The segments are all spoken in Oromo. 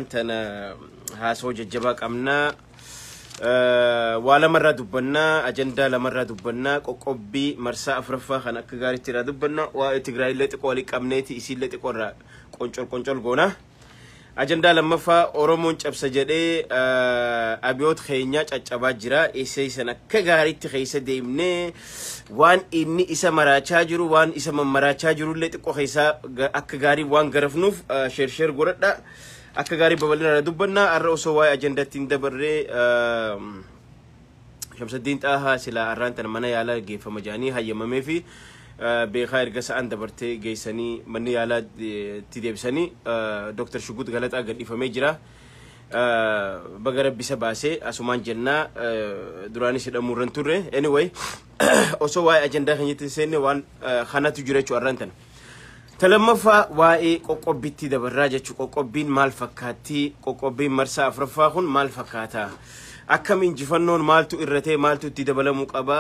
arrantana haasoo jajjabaa qabna wala marra dubbanna ajenda la marra dubbanna qoqqobbii marsaa afraffaa kan akka gaariitti ra dubbanna waa Tigraay leeti qooli qabneeti isin leeti qorra qoncol goona ajenda lammaffaa Oromoon cabsa jedhee abiyoot keenya caccabaa jira isaan akka gaariitti keessa deemnee waan inni isa maraachaa jiru waan isa mammaraachaa jiru leeti qoxeessa akka gaarii waan garafnuuf sheer godhadha akka gaarii babal'ina dubbanna arra osoo waa'ee ajendatiin dabarree Shamsuddin Xaahaa sila arraantan mana yaala geeffama jaanii hayyamamee fi beekaa erga sa'an dabartee geessanii manni yaala itti deebisanii Dr. Shuggut Galataa gadhiifamee jira bagara bisa baasee asumaan jennaa duraanis hidhamuurran turre anyway osoo waa'ee ajendaa keenyatti seenne waan kanatu jira jechuu arraantan Talammaffaa waa'ee qoqqobbiitti dabarraa jechuu qoqqobbiin maal fakkaatti qoqqobbiin marsaa afraffaa kun maal fakkaata akkam injifannoon maaltu irratee maaltu itti dabalamuu qaba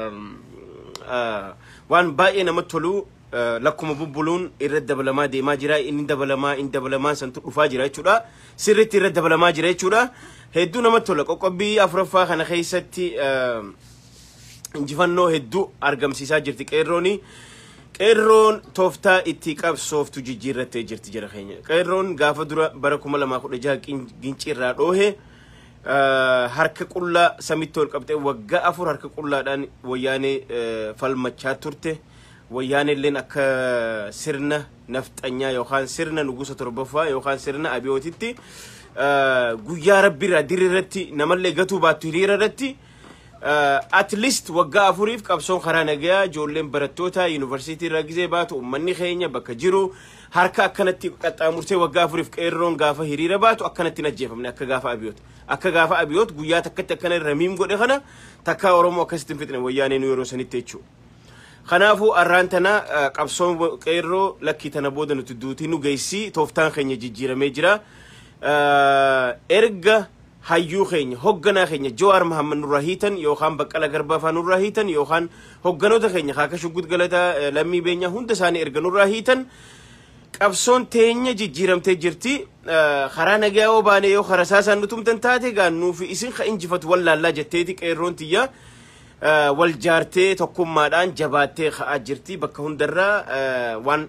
waan baay'ee namatti tolu lakkuma bubbuluun irra dabalamaa deemaa jira inni dabalamaa santu dhufaa jira jechuudha sirriitti irra dabalamaa jira jechuudha hedduu namatti tola qoqqobbii afraffaa kana keessatti injifannoo hedduu argamsiisaa jirti qeerroon tooftaa itti qabsooftu jijjiirrattee jirti jira keenya qeerroon gaafa dura bara 2016 gincirraa dhoohe harka qullaa samitti ol qabxee waggaa 4 harka qullaadhaan wayyaanee falmachaa turte wayyaanee illeen akka sirna nafxanyaa yookaan sirna nugusa torbaffaa yookaan sirna abiyootitti guyyaa rabbiirraa diriirratti namallee gatuu baattu hiriirarratti at least waggaa 4 qabsoon karaa nagayaa ijoolleen barattoota yuunivarsiitii irraa gizee baatu ummanni keenya bakka jiru harka akkanatti qaxxaamurtee waggaa 4 qeerroon gaafa hiriira baatu akkanatti najjeefamne akka gaafa abiyoot guyyaa takkatti akkana irra miim godhe kana takka Oromoo akkasitti fixne wayyaanee nu yeroo sanitti jechuudha kanaafuu arraantana qabsoon qeerroo lakkii tana booda nuti duutii nu geessi tooftaan keenya jijjiiramee jira erga hayyuu keenya hogganaa keenya Jawaar Mohammad nurraa hiitan yookaan Baqqala Garbaa faa nurraa hiitan yookaan hogganoota keenya Kaaka Shuggut Galataa lammii beenyaa hunda isaanii erga nurraa hiitan qabsoon teenya jijjiiramtee jirti karaa nagaa obaane yoo karaa saasaan nutumtan taate gaannuu fi isin ka injifatu wallaallaa jetteeti qeerroon tiyya wal jaartee tokkummaadhaan jabaattee ka'aa jirti bakka hundarraa waan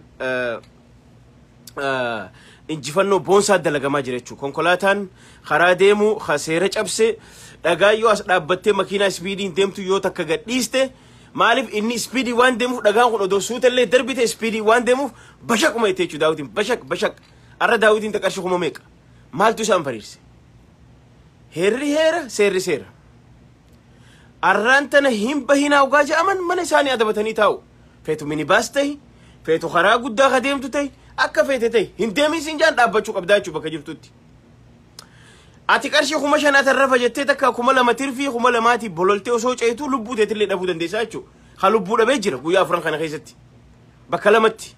injifannoo boonsaa dalagamaa jira jechuudha konkolaataan karaa deemu seera cabse dhagaa yoo as dhaabbattee makiinaa speediin deemtu yoo takka gadhiiste maaliif inni speedii waan deemuuf dhagaan kun odoo suutallee darbite speedii waan deemuuf bashaquma itti jechuudha daawwitiin bashaq arra daawwitiin taqarshi kuma meeqa maaltu isaan fariirse heerri heera seerri seera arraan tana hin bahinaa ugaa jedhaman mana isaanii adabatanii taa'u feetu minibaas ta'i feetu karaa guddaa ka deemtu ta'i akka feete ta'i hin deemin siin jaan dhaabbachuu qabdaa jechuu bakka jirtutti ati qarshii 5,000 tarrafa jettee takka 2,000 tirfii 2,000 bololtee osoo ceetu lubbuu teetillee dhabuu dandeessaa jechuudha ha lubbuu dhabee jira guyyaa 4 kana keessatti bakka lamatti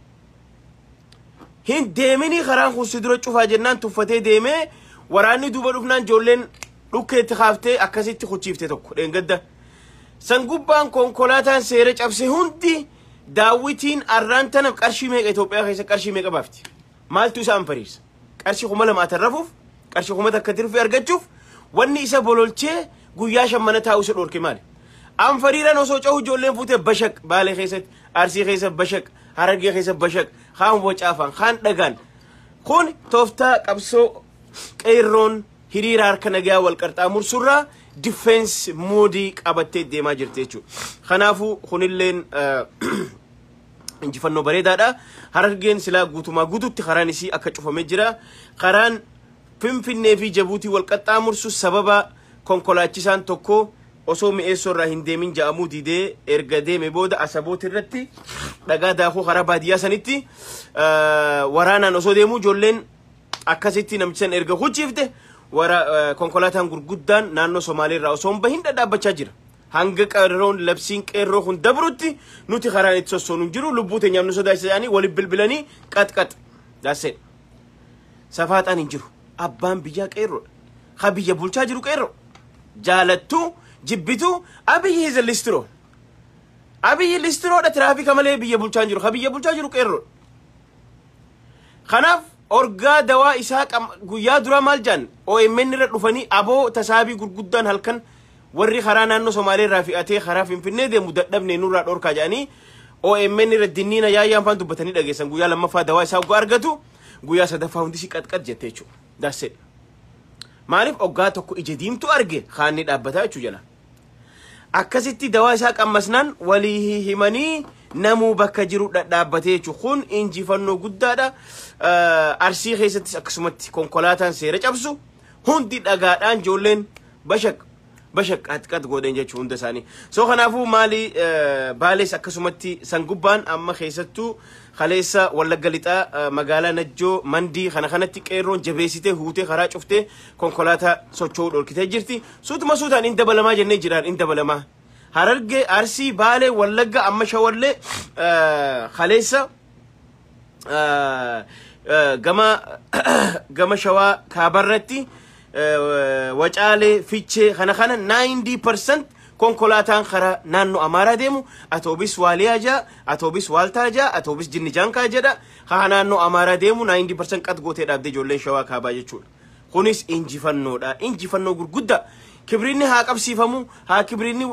hin deemini karaan kun si dura cufaa jennaan tuffatee deemee waraanni duuba dhufnaan ijoolleen dhukkeetti kaaftee akkasitti kuchiifte tokko dheengadda san gubbaan konkolaataan seera cabse hundi daawwitiin arraan tana qarshii meeqa Itoophiyaa keessa qarshii meeqa baafti maaltu isaan fariirsa qarshii 2,000 tarrafuuf qarshii 1,000 takka tirfii argachuuf wanni isa bololchee guyyaa 5 taa'u isa dhorke maali an fariiran osoo cahu ijoolleen fuutee bashaq baalee keessatti arsii keessa bashaq harargee keessa bashaq kaan bocaafan kaan dhagaan kun tooftaa qabsoo qeerroon hiriira harka nagaa wal qarxaamursurraa defense moodii qabattee deemaa jirti jechuudha kanaafuu kunilleen injifannoo bareedaadha harargeen silaa guutumaa guututti karaan isii akka cufamee jira karaan Finfinnee fi Jabuutii wal qaxxaamursu sababa konkolaachisaan tokko osoo mi'eessoo irraa hin deemin ja'amuu didee erga deeme booda Asaboot irratti dhagaa daakuu karaa baadiyyaa sanitti waraanaan osoo deemuu ijoolleen akkasitti namichi san erga hucciifte konkolaataan gurguddaan naannoo Somaalee irraa osoo hin bahin dhadhaabbachaa jira hanga qeerroon labsiin qeerroo kun dabrutti nuti karaan itti sossoonu jiru lubbuu teenyaaf nu sodaachisanii waliin bilbilanii qaxqax daasee safaaxaan hin jiru abbaan biyyaa qeerroo ha biyya bulchaa jiru qeerroo jaalattu jibbitu abiyyi is listiro abiyyi listiro da traafika malee biyya bulchaa jiru ha biyya bulchaa jiru qeerroo kanaaf orgaa dawaa isaa guyyaa dura maal jan OMN irra dhufanii aboo tasaabii gurguddaan halkan warri karaa naannoo Somaalee irraa fi'atee karaa Finfinnee deemu dadhabne nurraa dhorkaa jedhanii OMN irra dinniina yaayyaan faan dubbatanii dhageessan guyyaa lammaffaa dawaa isaa ugaa argatu guyyaa sadaffaa hundi si qatqat jettee jechuudha. Daasee maaliif oggaa tokko ija diimtu arge kaanni dhaabbataa jechuu jala. Akkasitti dawaa isaa qammasnaan walii himanii namuu bakka jiru dhaabbatee jechuudha. Kun injifannoo guddaadha. Arsii keessattis akkasumatti konkolaataan seera cabsu hundi dhagaadhaan ijoolleen bashaq qatqat godhan jechuu hunda isaanii. So kanaafuu maali baalees akkasumatti sangubbaan amma keessattuu kaleessa Wallagga Lixaa magaalaa Najjoo Mandii kanatti qeerroon jabeessitee huutee karaa cuftee konkolaataa socho'uu dhorkitee jirti. Suutuma suutaan in dabalamaa jennee jiraan in dabalamaa. Harargee Arsii Baalee Wallagga amma Shawallee kaleessa gama Shawaa Kaabarratti Wacaalee Fichee kana 90% konkolaataan karaa naannoo Amaaraa deemu atoobis Waaliyaa jaa atoobis Waaltaa jaa atoobis Jinnijaankaa jedha haa naannoo Amaaraa deemu 90% qat gootee dhaabdee ijoolleen Shawaa Kaabaa jechuudha. Kunis injifannoodha. Injifannoo gurguddaa kibrinni haa qabsiifamu haa kibrinni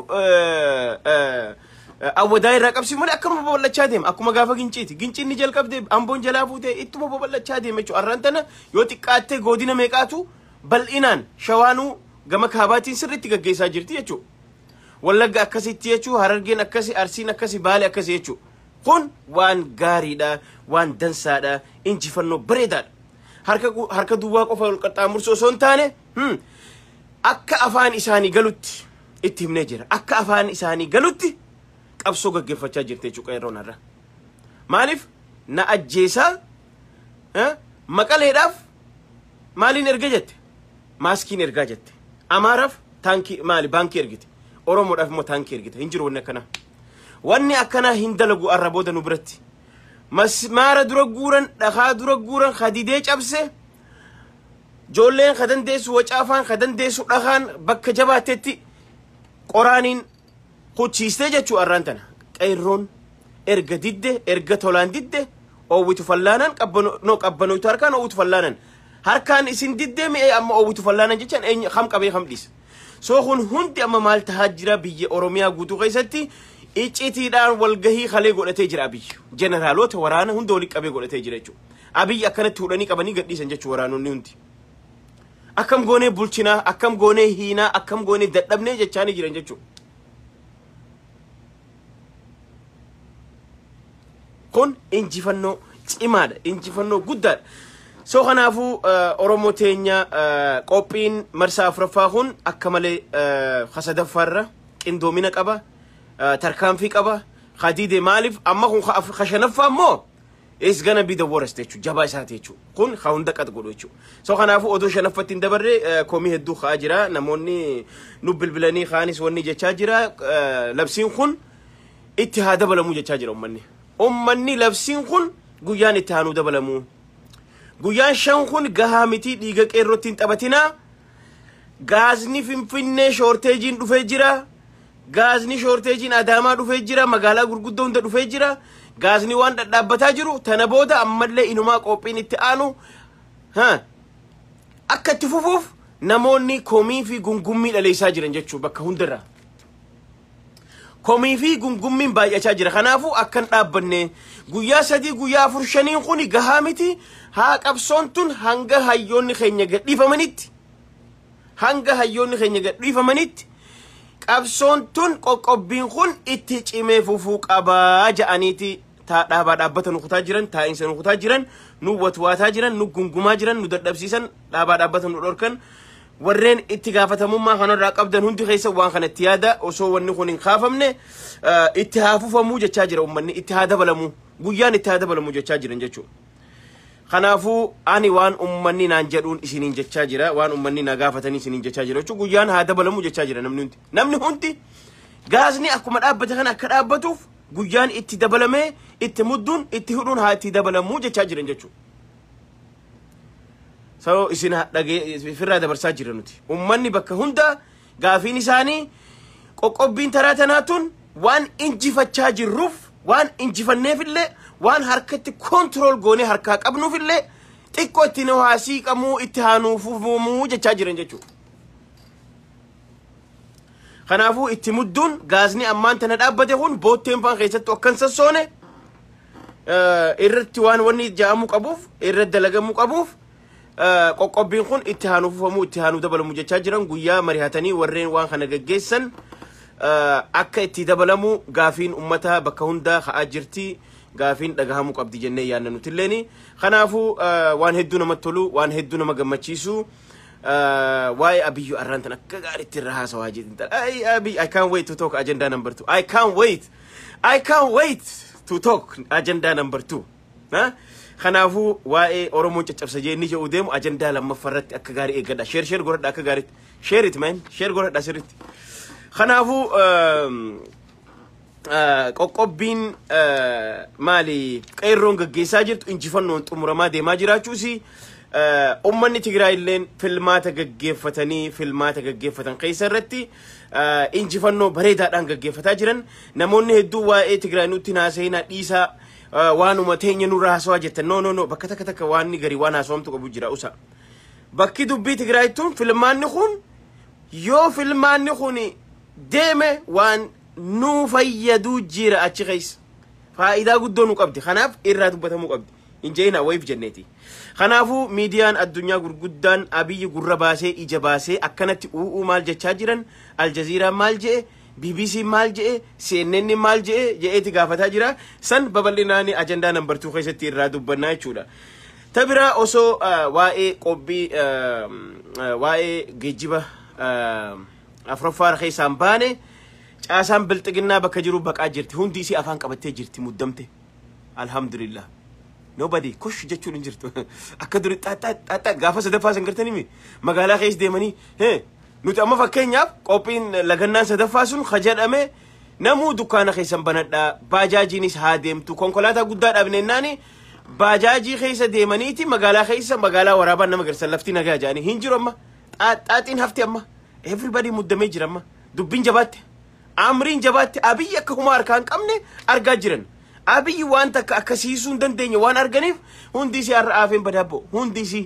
awwadaa irraa qabsiifamu akkuma babal'achaa deema akkuma gaafa ginciiti gincinni jalqabdee amboon jalaa fuutee ittuma babal'achaa deema jechuudha. Arraan tana yoo xiqqaattee godina meeqaatu bal'inaan Shawaanuu gama Kaabaatiin sirriitti gaggeessaa jirti jechuudha. Wallagga akkasitti jechuudha. Harargeen akkasi Arsiin akkasi Baalee akkasi jechuudha. Kun waan gaariidha waan dansaadha injifannoo bareedaadha. Harka duwwaa qofa ol qaxxaamursoo osoo hin taane akka afaan isaanii galutti itti himnee jira. Akka afaan isaanii galutti qabsoo gaggeeffachaa jirti jechuudha qeerroon har'a. Maaliif na ajjeesaa Maqaleedhaaf maaliin erga jette maaskiin ergaa jette Amaaraaf taankii maali baankii ergite Oromoodhaaf immoo taankii ergite hin jiru wanni akkana hin dalagu arra booda nu biratti masmaara dura guuran dhagaa dura guuran khadidee cabse joolleen kadandeessu wacaafaan kadandeessu dhagaan bakka jabaatetti qoraaniin huchiistee jechuu arraan tana qeerroon erga didde erga tolaan didde oowwitu fallaanan qabbanoytu harkaan oowwitu fallaanan harkaan isin didde mi'ee amma oowwitu fallaanan jechaan eenyu kam qabee kam dhiisa. So kun hundi amma maal tahaa jira biyya Oromiyaa guutuu keessatti iccitiidhaan walgahii kalee godhatee jira Abiyyi. Jeneraalota waraana hunda walitti qabee godhatee jira jechuudha. Abiyyi akkanatti hudhanii qabanii gadhiisan jechuudha waraanonni hundi. Akkam goonee bulchinaa, akkam goonee hiinaa, akkam goonee dadhabnee jechaanii jiran jechuudha. Kun injifannoo cimaadha, injifannoo guddaadha. So kanaafuu Oromoo teenya qophiin marsaa afuraffaa kun akka malee hasadaffaarra qindoomina qaba, tarkaanfii qaba, khadiide maaliif amma kun khashanaffaa immoo is gonna be the worst jechuudha jabaa isaati jechuudha. Kun hunda qat godhu jechuudha. So kanaafuu odoo shanaffatti hin dabarre komii hedduu ka'aa jira namoonni nu bilbilanii kaanis wanni jechaa jira labsiin kun itti haa dabalamuu jechaa jira ummanni labsiin kun guyyaan itti haa nu dabalamu. Guyyaan shan kun gahaa miti dhiiga qeerrootti hin taphatinaa. Gaazni Finfinnee shoorteejiin dhufee jira. Gaazni shoorteejiin Adaamaa dhufee jira. Magaalaa gurguddoo hunda dhufee jira. Gaazni waan dhadhaabbataa jiru tana booda ammallee inumaa qophiin itti aanu akka itti fufuuf namoonni komii fi gungummii dhaleessaa jiran jechuudha bakka hundarraa. Komii fi gungummiin baay'achaa jira. Kanaafuu akkan dhaabbanne guyyaa 3 guyyaa 4 5 kun gahaa miti. Haa qabsoon tun hanga hayyoonni keenya gadhiifamanitti qabsoon tun qoqqobbiin kun itti cimee fufuu qabaa ja'aniiti dhaabbata nu kutaa jiran taa'insa nu kutaa jiran nu watwaataa jiran nu gungumaa jiran nu dadhabsiisan dhaabbata nu dhorkan warreen itti gaafatamummaa kanarraa qabdan hundi keessa waan kanatti yaada osoo wanni kun hin kaafamne itti haa fufamuu jechaa jira ummanni itti haa dabalamu guyyaan itti haa dabalamu jechaa jiran jechuudha. Kanaafuu ani waan ummanni naan jedhuun isiniin jechaa jira waan ummanni na gaafatanii isiniin jechaa jira jechuudha guyyaan haa dabalamu jechaa jira namni hundi gaazni akkuma dhaabbata kana akka dhaabbatuuf guyyaan itti dabalamee itti mudduun itti hudhuun haa itti dabalamu jechaa jiran jechuudha. So isin dhagee firraa dabarsaa jira nuti ummanni bakka hunda gaafiin isaanii qoqqobbiin taraa tanaatun waan injifachaa jirruuf waan injifanneefillee waan harkatti control goonee harkaa qabnuufillee xiqqoo itti nu haasiiqamuu itti haanuufufumuu jechaa jiran jechuudha. Kanaafuu itti mudduun gaazni ammaan tana dhaabbate kun bootteen faan keessatti akkan sassoone irratti waan wanni ja'amuu qabuuf irratti dalagamuu qabuuf qoqqobbiin kun itti haanuufufamuu itti haanuu dabalamuu jechaa jiran guyyaa mari'atanii warreen waan kana gaggeessan akka itti dabalamu gaafiin ummataa bakka hundaa ka'aa jirti. Gaafiin dhagahamuu qabdi jennee yaadna nutilleen. Kanaafuu waan hedduu namatti tolu waan hedduu nama gammachiisu waa'ee Abiyyu arraan tan akka gaariitti irra haasawaa jirti. I can't wait to talk agenda number 2. I can't wait to talk agenda number 2. Kanaafuu waa'ee Oromoon caccabsa jeenni jedhu deemu agenda lammaffaarratti akka gaarii eeggadha. Share godhadha akka gaariitti. Share it man. Share godhadha sirriitti. Kanaafuu qoqqobbiin maali qeerroon gaggeessaa jirtu injifannoon xumuramaa deemaa jiraachuusi ummanni Tigraay illeen filmaata gaggeeffatan keessa irratti injifannoo bareedaadhaan gaggeeffataa jiran namoonni hedduu waa'ee Tigraay nutti naaseenaa dhiisaa waanuma teenya nurraa haasawaa jettan no bakka takka waan gari waan haasawamtu qabu jira usa bakki dubbii Tigraaytuun filmaanni kun yoo filmaanni kun deeme waan nu fayyadu jira achi keessa faayidaa guddoo nu qabdi kanaaf irraa dubbatamuu qabdi injeena wayif jenneeti kanaafu miidiyaan addunyaa gurguddaan Abiyyi gurra baasee ija baasee akkanatti maal jechaa jiran Aljazeera maal jee BBC maal jee CNN maal jee jeeti gaafataa jira san babal'inaani agenda number 2 keessatti irraa dubbannaa jechuudha tabira osoo waa'ee qobbii waa'ee geejjiba afroffaar keessaan baane caasaan bilxiginnaa bakka jiru baqaa jirti hundi isii afaan qabattee jirti muddamte alhamdulillah nobody kush jechuun hin jirtu akka duri xaxxa gaafa sadaffaa sangartanii magaalaa keessa deemanii nuti amma fakkeenyaaf qophiin lagannaan sadaffaa sun jedhame namuu dukkaana keessan banadhaa baajaajiinis haa deemtu konkolaataa guddaa dhabneennaani baajaajii keessa deemaniiti magaalaa waraabaan nama garsan lafti nagaa jaanii hin jiru amma xaaxiin hafti amma everybody muddamee jira amma dubbiin jabaatte amriin jabaatti Abiyyi akka kuma harkaan qabne argaa jiran Abiyyi waan takka akkasiisuu dandeenya waan arganiif hundi isii har'aafeen badaabbo hundi isii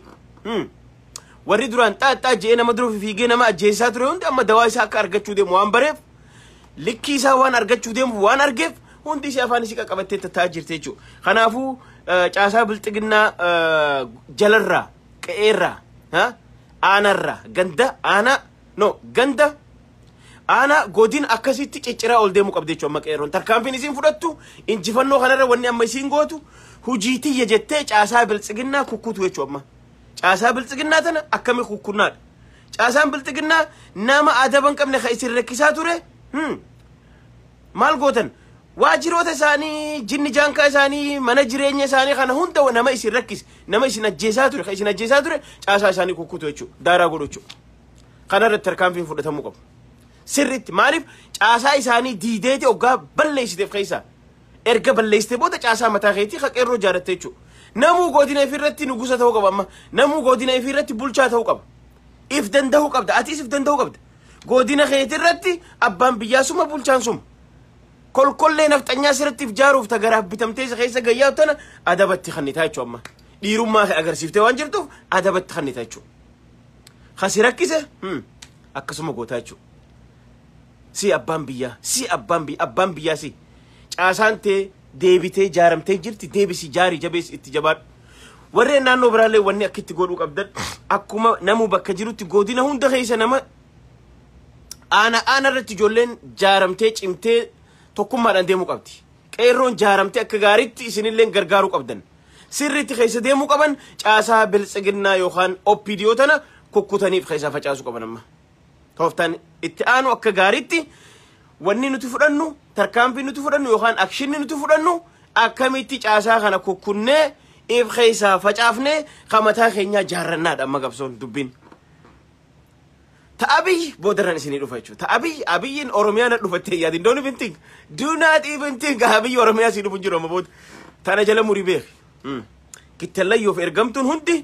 warri duraan xaaxxaa jee nama dura fiigee nama ajjeessaa ture hundi amma dawaa isaa akka argachuu deemu waan bareef likkii isaa waan argachuu deemu waan argeef hundi isii afaan isii qaqqabattee taa'aa jirti jechuudha. Kanaafuu caasaa bilxiginnaa jalarraa qe'eerraa aanarraa ganda ana godin akkasitti cicciraa ol deemu qabde jechuudha amma qeerroon tarkaanfiin isiin fudhattu injifannoo kanarra wanni amma isiin gootu hujiitiyya jettee caasaa bilxiginnaa kukkutu jechuudha amma caasaa bilxiginnaa tana akkami kukkunnaadha caasaan bilxiginnaa nama adaban qabne ka isin rakkisaa ture maal gootan waajiroota isaanii jinni jaankaa isaanii mana jireenya isaanii kana hunda nama isin rakkis nama isin ajjeesaa ture caasaa isaanii kukkutu jechuudha daaraa godhu jechuudha kanarratti tarkaanfiin fudhatamuu qabu sirriitti maaliif caasaa isaanii diideeti oggaa balleessiteef keessa erga balleessite booda caasaa mataa keetii ka qeerroo jaaratte jechuudha namuu godina ifirratti nugusa ta'uu qaba amma namuu godina ifirratti bulchaa ta'uu qaba if danda'uu qabda atiis if danda'uu qabda godina keetirratti abbaan biyyaa suma bulchaan suma kolkollee nafxanyaa sirratti ijaaruuf tagaraaf bitamtee keessa gayyaa tana adabatti kannitaa jechuudha amma dhiirummaa agarsiiftee waan jirtuuf adabatti kannitaa jechuudha kasi rakkise akkasuma gootaa jechuudha si abbaan biyyaa si caasaan tee deebitee jaaramtee jirti deebisi jaarii jabees itti jabaadhu warreen naannoo biraallee wanni akka itti godhuu qabdan akkuma namu bakka jirutti godina hunda keessa nama aana irratti ijoolleen jaaramtee cimtee tokkummaadhaan deemuu qabdi qeerroon jaaramtee akka gaariitti isinillee gargaaruu qabdan sirriitti keessa deemuu qaban caasaa bilxiginnaa yookaan OPDO tana kukkutaniif keessa facaasuu qaban amma tooftaan itti aanu akka gaariitti wanni nuti fudhannu tarkaanfii nuti fudhannu yookaan akshinni nuti fudhannu akkamitti caasaa kana kukkunnee if keessa facaafnee kamataa keenyaa jaarrannaadha amma gabsoon dubbiin Abiyyi boodarran isinii dhufa jechuudha Abiyyiin Oromiyaa na dhufattee yaadin don't even think do not even think Abiyyi Oromiyaa si dhufu jiru amma booda tana jala murii beeki kittellayyoof ergamtuun hundi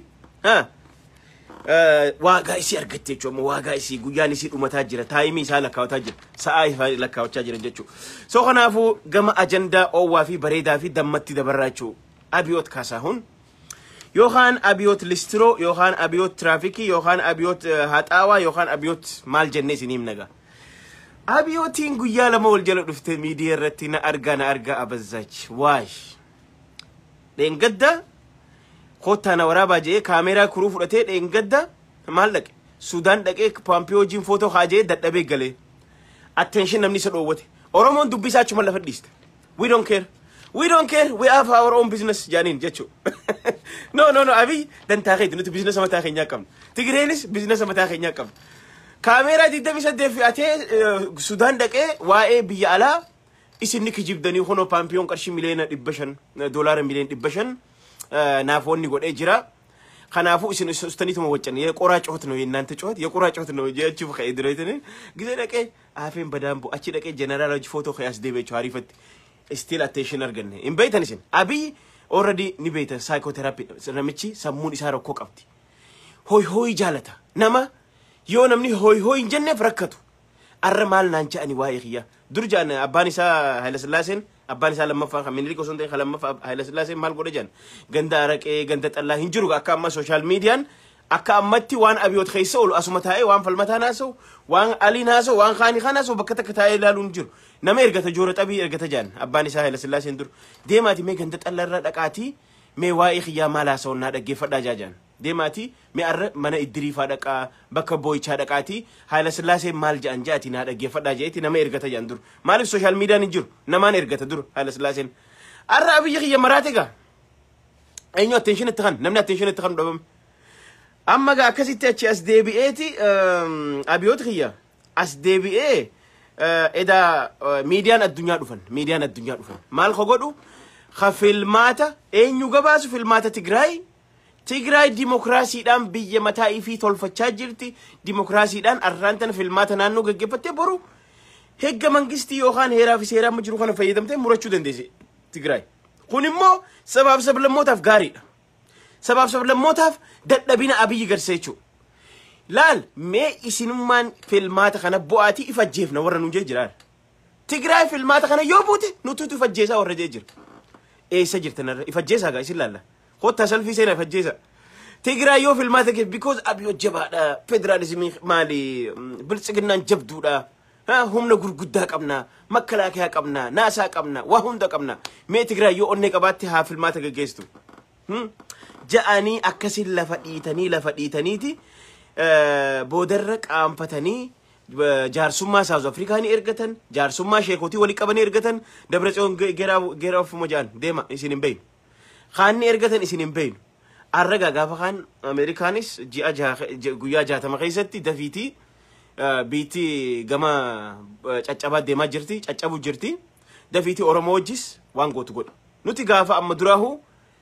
waagaa isii argattee jechuudha waagaa isii guyyaan isii dhumataa jira taayimii isaa lakkaawataa jira sa'aa isaa lakkaawachaa jiran jechuudha soo kanaafuu gama ajandaa oowwaa fi bareedaa fi dammatti dabarraa jechuudha Abiyoot Kaasaahun يوخان أبيوت لسترو يوخان أبيوت ترافيكي يوخان أبيوت هاتاوا يوخان أبيوت مال جنة سنيم نجا أبيوتين قويا لما والجلو دفت ميديا رتنا أرجع أبزج واش لين قدّا خوتانا ورابا جي كاميرا كروف رتين لين قدّا مالك سودان دقيق بامبيو جيم فوتو خاجي دتبي قلي attention نمني سلووته أورمون دبيسات شو ملا فديست we don't care we have our own business جانين جاتشو no أبي دن تاخيد نتو business ما تاخي نياكم تجرينس business ما تاخي نياكم كاميرا دي دبي سد في أتى سودان دقيق واي بيالا إسني كجيب دني خونو بامبيون كرشي مليون دبشن دولار مليون دبشن نافون نقول إجرا خنافو إسن استنيتهم وجهن يقراج أهتنو ينانت جوات يقراج أهتنو جات شوف خير دريتني قلت لك عارفين بدامبو أشيل لك جنرال فوتو خياس دبي شو عارفت still attention أرجعني إن بيت أنيسن أبي already نبيت psychotherapy رميتشي سمون إسهارو كوك أبتي هوي جالتا نما يوم نمني هوي جنة فركتو الرمال نانجا أني وايخيا درجان أباني سا هلا سلاسين أباني سا لما فان خميني ليكو سنتين خلما فا هلا سلاسين مال قرجان غندا رك غندا الله هنجرو أكام ما سوشيال ميديا أكام متي وان أبيوت خيسول أسمتها وان فلمتها ناسو وان علي ناسو وان خاني خاناسو بكتك تاي لا لونجر نما إرجع تجورة أبي إرجع تجان أباني سا هلا سلاسين در ديماتي مي غندا الله ركعتي مي وايخيا مالا سو نادا جفر دجاجان ديماتي مي أر من إدري فادك بكبوي شادك آتي هاي سلاسة مال جان جاتي نادا جفر دجاجتي نما إرجع تجان در مال السوشيال ميديا نجور نما إرجع تدور هاي سلاسة أر أبي يخي مراتك أينو attention التخن نمنا attention التخن دبم أما جا كسي تأتي SDBA أبيوت خيا SDBA إذا ميديان الدنيا دفن ميديان الدنيا دفن مال خقولو خفيلماتا أينو جباسو فيلماتا تجراي ديمقراطي دام بيجي متى في طول فتشاجرتي ديمقراطي دام أرانتنا فيلماتا نانو جبتة برو هيك منجستي يوخان هيرا في سيرا مجروخان فايدمته مرشو دندسي تجراي كونيمو سبب الموتاف غاري سبب الموتاف دت بينا أبي يجرسيشو لال ما يسنمان فيلماتا خنا بواتي يفجيفنا ورا نجي جرار تجراي فيلماتا خنا يوبوتي نوتو فجيسا ورا جيجر إيه سجرتنا يفجيسا قايس لا خد تسال في سنة فجيسا تجراي يو فيلماتا كيف because أبيو جبا فيدراليزم مالي بلسقنا جبدو لا هم نقول قداك أبنا مكلاك هاك أبنا ناساك أبنا وهم دك أبنا ما تجراي يو أنك أباتي ها فيلماتا كجيستو جاني أكسل لفديتني تي بودرك أم فتني جارسوما ساوث أفريقيا هني إرجتن جارسوما شيكوتي ولي كبني إرجتن دبرتون جرا في مجان ديما يسينين بين خاني إرجتن يسينين بين الرجع جافا خان أمريكانيس جويا جاتا مخيستي دفيتي بيتي جما أباد ديما جرتي أبو جرتي دفيتي أورموجيس وانغو تقول نتي جافا أما دراهو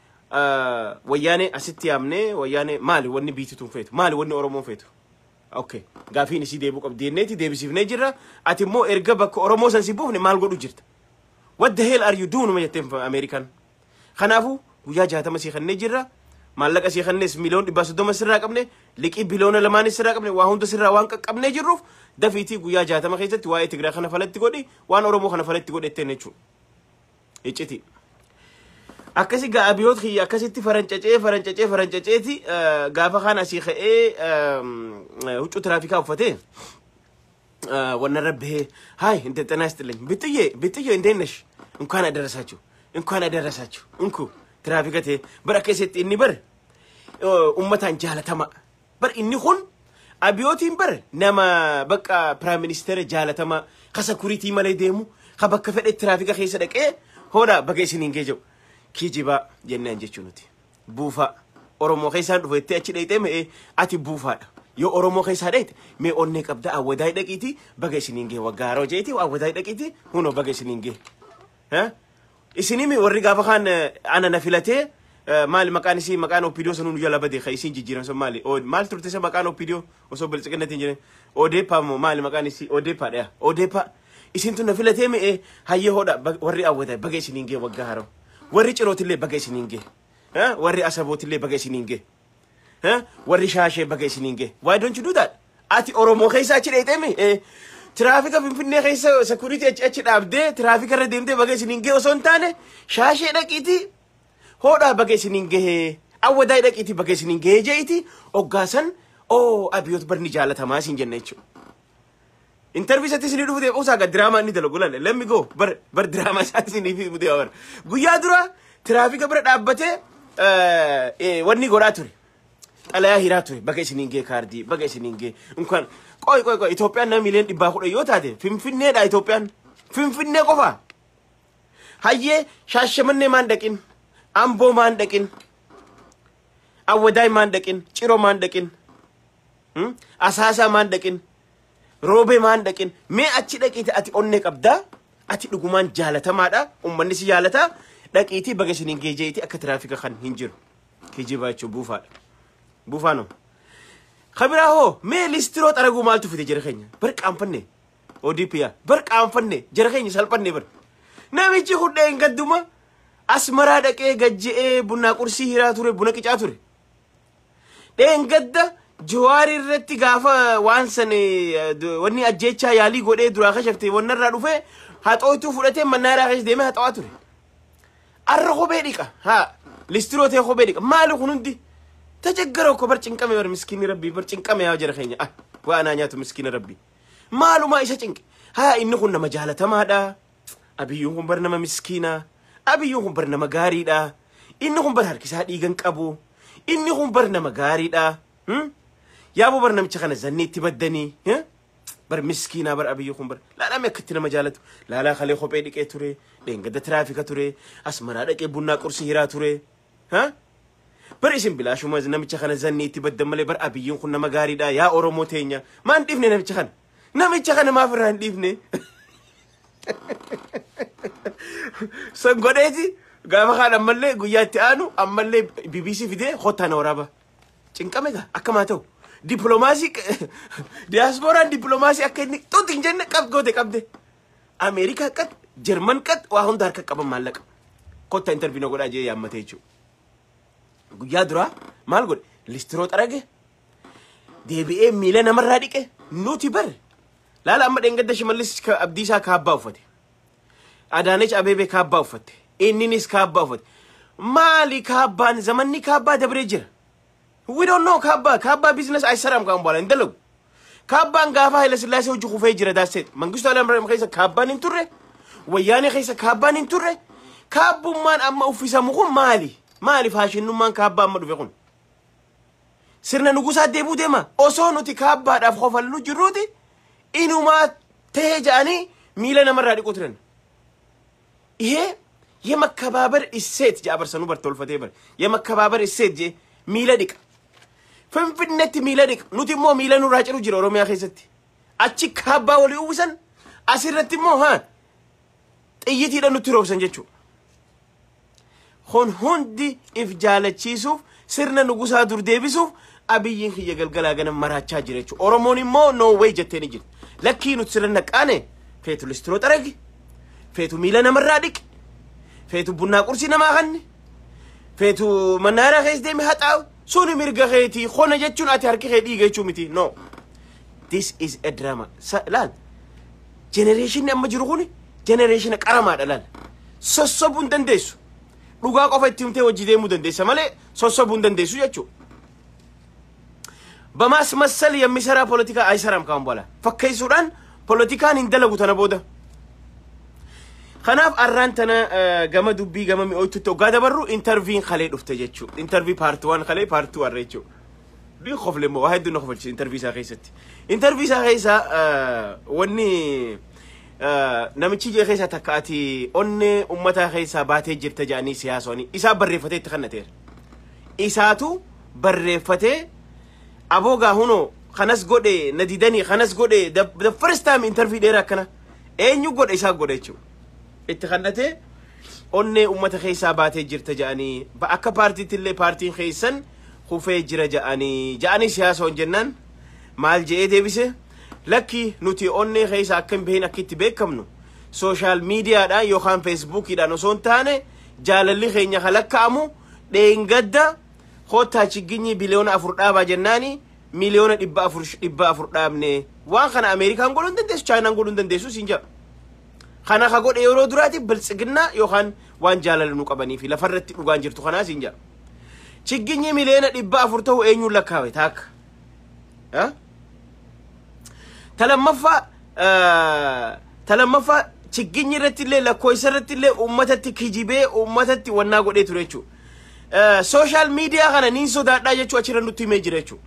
وياني أستي أمني وياني مالي وني بيتي تنفيتو مالي وني أورمون فيتو أوكي غافي نسي ديبوك أبدينيتي ديبي سيفني جرا أتي مو إرجبك أورمو سنسيبوفني مال قولو جرت what the hell are you doing ما يتم في أمريكان خنافو ويا جاتا مسيخ النجرة مالك أسيخ الناس مليون إباسو دوما سراك أبني لكي بلون لماني سراك أبني واهون تسرا وانك أبني جروف دفيتي ويا جاتا مخيزت واي تقرا خنا فلت تقولي وان أورمو خنا فلت تقولي تنيشو إيشتي أكسي جابيوت خي أكسي تي فرنجة تي جافا خان أسيخ وشو ترافيكا وفتى ونربه هاي أنت تناستلين بتيجي إندينش إن كان أدرساتشو إنكو ترافيكته بركزت إني بر أمتان جالة تما بر إني خون أبيوتين بر نما بقى برايم مينستر جالة تما خسا كوريتي مالي ديمو خبك فد الترافيكا خيسدك هودا بقى سنين جيجو كيجيبا جنان جيشونتي بوفا أورمو خيسان ويتي أشي ديتم أتي بوفا يو أورمو خيسان ديت مي أونك أبدا أوداي دكيتي بقى سنين جي وغارو جيتي وأوداي دكيتي هونو بقى سنين جي ها إسنيمي ورّيقا فخان أنا نفلتي مال مكانسي مكانو فيديو سنون يلا بدي خيسين جيران سو مالي أو مال ترتسي مكانو فيديو وسو بلسكنا تنجرين أوديبا مال مكانسي أوديبا إسنتو نفلتي مي هاي هودا ورّي أوداي بقى سنين جي وغارو ورّي چروت اللي بقى سنين جي ها ورّي أسابوت اللي بقى سنين جي ها ورّي شاشة بقى سنين جي why don't you do that أتي أورومو خيسا أشي تيمي ترافيكا فينفني خيسا سكوريتي أشي دابدي ترافيكا رديمتي بقى سنين جي وسون تاني شاشة دكيتي هودا بقى سنين جي awwadaa dhaqiitii bakka isiniin gahee jeetii oggaasan abiyyoot barni jaalatamaa isin jenna jechuudha. Interview satti isinii dhufu deebi'uu isaa diraamaa inni dalagu lalle lemmi goo bar diraamaa isaatti isinii fi mudee awwaara. Guyyaa dura tiraafika bira dhaabbatee wanni godhaa ture. Xalayaa hiraa ture bakka isiniin gahee kaardii bakka isiniin gahee unkaan qoy Itoophiyaan nama miliyoona 110 yoo taate Finfinneedha Itoophiyaan Finfinnee qofa. Hayyee Shaashamannee maan dhaqin Amboo maan dhaqin Awwadaay maan dhaqin Ciroo maan dhaqin Asaasaa maan dhaqin Roobee maan dhaqin mee achi dhaqiitii ati onnee qabdaa ati dhugumaan jaalatamaadha uummanni si jaalataa dhaqiitii bakka isiniin gahee jeetii akka tiraafika kan hin jiru kijibaa jechuun buufaadha. Buufano. Khabira ho me listiro taragu maltu fite jere khenya. Bar qaanfanne. ODPya. Bar qaanfanne jere khenya salpanne bar. Namichi hudde engadduma asmara dhaqee gajjee buna qursi hiraa ture buna qicaa ture. Engadda Jawaari irratti gaafa waan san wanni ajjeechaa yaalii godhee duraa khashafte wannarraa dhufe haxootu fudhatee mannaara khash deeme haxawaa ture. Arra khobee dhiqa. Ha listiro tee khobee dhiqa. Maali kunundi تجكروا كبر تنكمي بر مسكين ربي بر تنكمي يا جرى خيني وأنا نياتو مسكين ربي مالو ما إيش تنك إنه كنا مجالة تمادا أبي يوم برنامج مسكينة أبي يوم برنامج غاريدا إنهم برهركس هاد يجنك أبو إنهم برنامج غاريدا يا أبو برنامج خنا زني تبدني بر مسكينة بر أبي يوم بر لا ما كتير مجالة لا خلي خبيني كتوري لين قد ترافيك توري أسمر هذا كبونا كرسي هرا توري bar isin bilaashuma namicha kana zanni itti baddamale bar abiyyin kun nama gaariidha yaa oromoo teenya maan dhifne namicha kana maaf irraa hin dhifne san godheeti gaafa kaan ammallee guyyaatti aanu ammallee BBC fidee hotaan waraaba cinqame gaa akkamaa ta'u diplomaasii diyaaspooraan diplomaasii akka inni xuuti hin jenne qabde Ameerikaa qad Jarman qad waa hunda harka qaban maallaqa kotta interviina godhaa jee yaammatee jechuudha. Guyyaa dura maal godhe listiro xarage deebi'ee miila namarraa dhiqe nuti bar laala amma dheengadda Shimallis Abdiisaa kaabbaa uffate Adaanech Abeebee kaabbaa uffatte inninis kaabbaa uffate maali kaabbaan zamanni kaabbaa dabree jira we don't know kaabbaa business aysaram kan bola indalagu kaabbaan gaafa Haile Sillaasee hojii kufee jira daaset Mangistuu Hayilamaariyaam keessa kaabbaan hin turre Wayyaanee keessa kaabbaan hin turre kaabbummaan amma uffisamu kun maali faashinummaan kaabbaa amma dhufe kun sirna nugusaa deebuu deema osoo nuti kaabbaadhaaf qofallu jirruuti inumaa ta'ee ja'anii miila namarraa dhiquu turan የመከባበር እሴት ጃበርሰኑ በርቶልፈቴ በር የመከባበር እሴት ጄ ሚለድቅ ፍንፍነት ሚለድቅ ኑቲሞ ሚለኑ ራጭሩ ጅሮ ኦሮሚያ ኸይሰቲ አቺ ካባ ወሊ ውሰን አሲረቲሞ ጥይት ይደኑ ትሮብሰን ጀቹ ሁንዲ ኢፍ ጃለቺሱፍ ስርነ ንጉሳ ዱር ዴቢሱፍ አብይን ይገልገላ ገነ መራቻ ጅረቹ ኦሮሞኒሞ ኖ ዌይ ጀቴን ጅል ለኪኑ ትስረነ ቃኔ ፌቱ ልስትሮ ጠረግ ፌቱ ሚለነ መራድቅ ፌቱ ቡና ቁርሲ ነማኸን ፌቱ መናራ ኸይስ ደም ሀጣው ሱኒ ሚርገ ኸይቲ ኾነ ጀቹን አቲ አርቂ ኸዲ ገቹ ሚቲ ኖ this is a drama ላል ጄኔሬሽን ያመጅሩኹኒ ጄኔሬሽን ቀረማ ዳላል ሶሶቡን ደንደሱ ዱጋ ቆፈቲምቴ ወጂ ደሙ ደንደሰ ማለ ሶሶቡን ደንደሱ ጀቹ በማስመሰል የሚሰራ ፖለቲካ አይሰራም ካሁን በኋላ ፈከይሱዳን ፖለቲካን እንደለጉ ተነቦደ خناف أرانتنا جما دبي جما ميوتو تو قاعد برو انترفين خليه دفته جتشو انترفي بارت 1 خليه بارت 2 أريتشو دي خوف لمو واحد دون خوف انترفي ساخيستي انترفي ساخيسا وني نمشي جي خيسا تكاتي أني أمتا خيسا باتي جبت جاني سياسوني إسا بريفتي تخنتير إساتو بريفتي أبوغا هونو خناس قودي نديداني خناس قودي the first time interview ديرا كنا أينيو قود إسا قودي تشو اتخنته أني أمة خيسا باتي جرت جاني بأكا بارتي تلي بارتي خيسن خوفي جرى جاني سياسون جنان مال جئي ديبسي لكي نوتي أني خيسا أكم بهين أكيد بيكمنو سوشال ميديا دا يوخان فيسبوك دا نسون تاني جالالي خينيا خلق كامو دين قد خوتا چگيني بليون أفردابا جناني مليون إبا أفردابني وان خان أمريكا نقولون دندسو چاينا نقولون دندسو سنجا خانا خاقود ايورو دراتي بلسقنا يوخان وان جالل نقباني في لفرت نقان جرتو خانا سنجا chigginyi miliyoona 400 ta'u eenyuun lakkaawe taakka talammaffaa chigginyi irratti illee lakkoofsa irratti illee ummatatti kijibee ummatatti wannaa godhee ture jechuudha. Social media kana niin sodaadhaa jechuu achirra nutti himee jira jechuudha.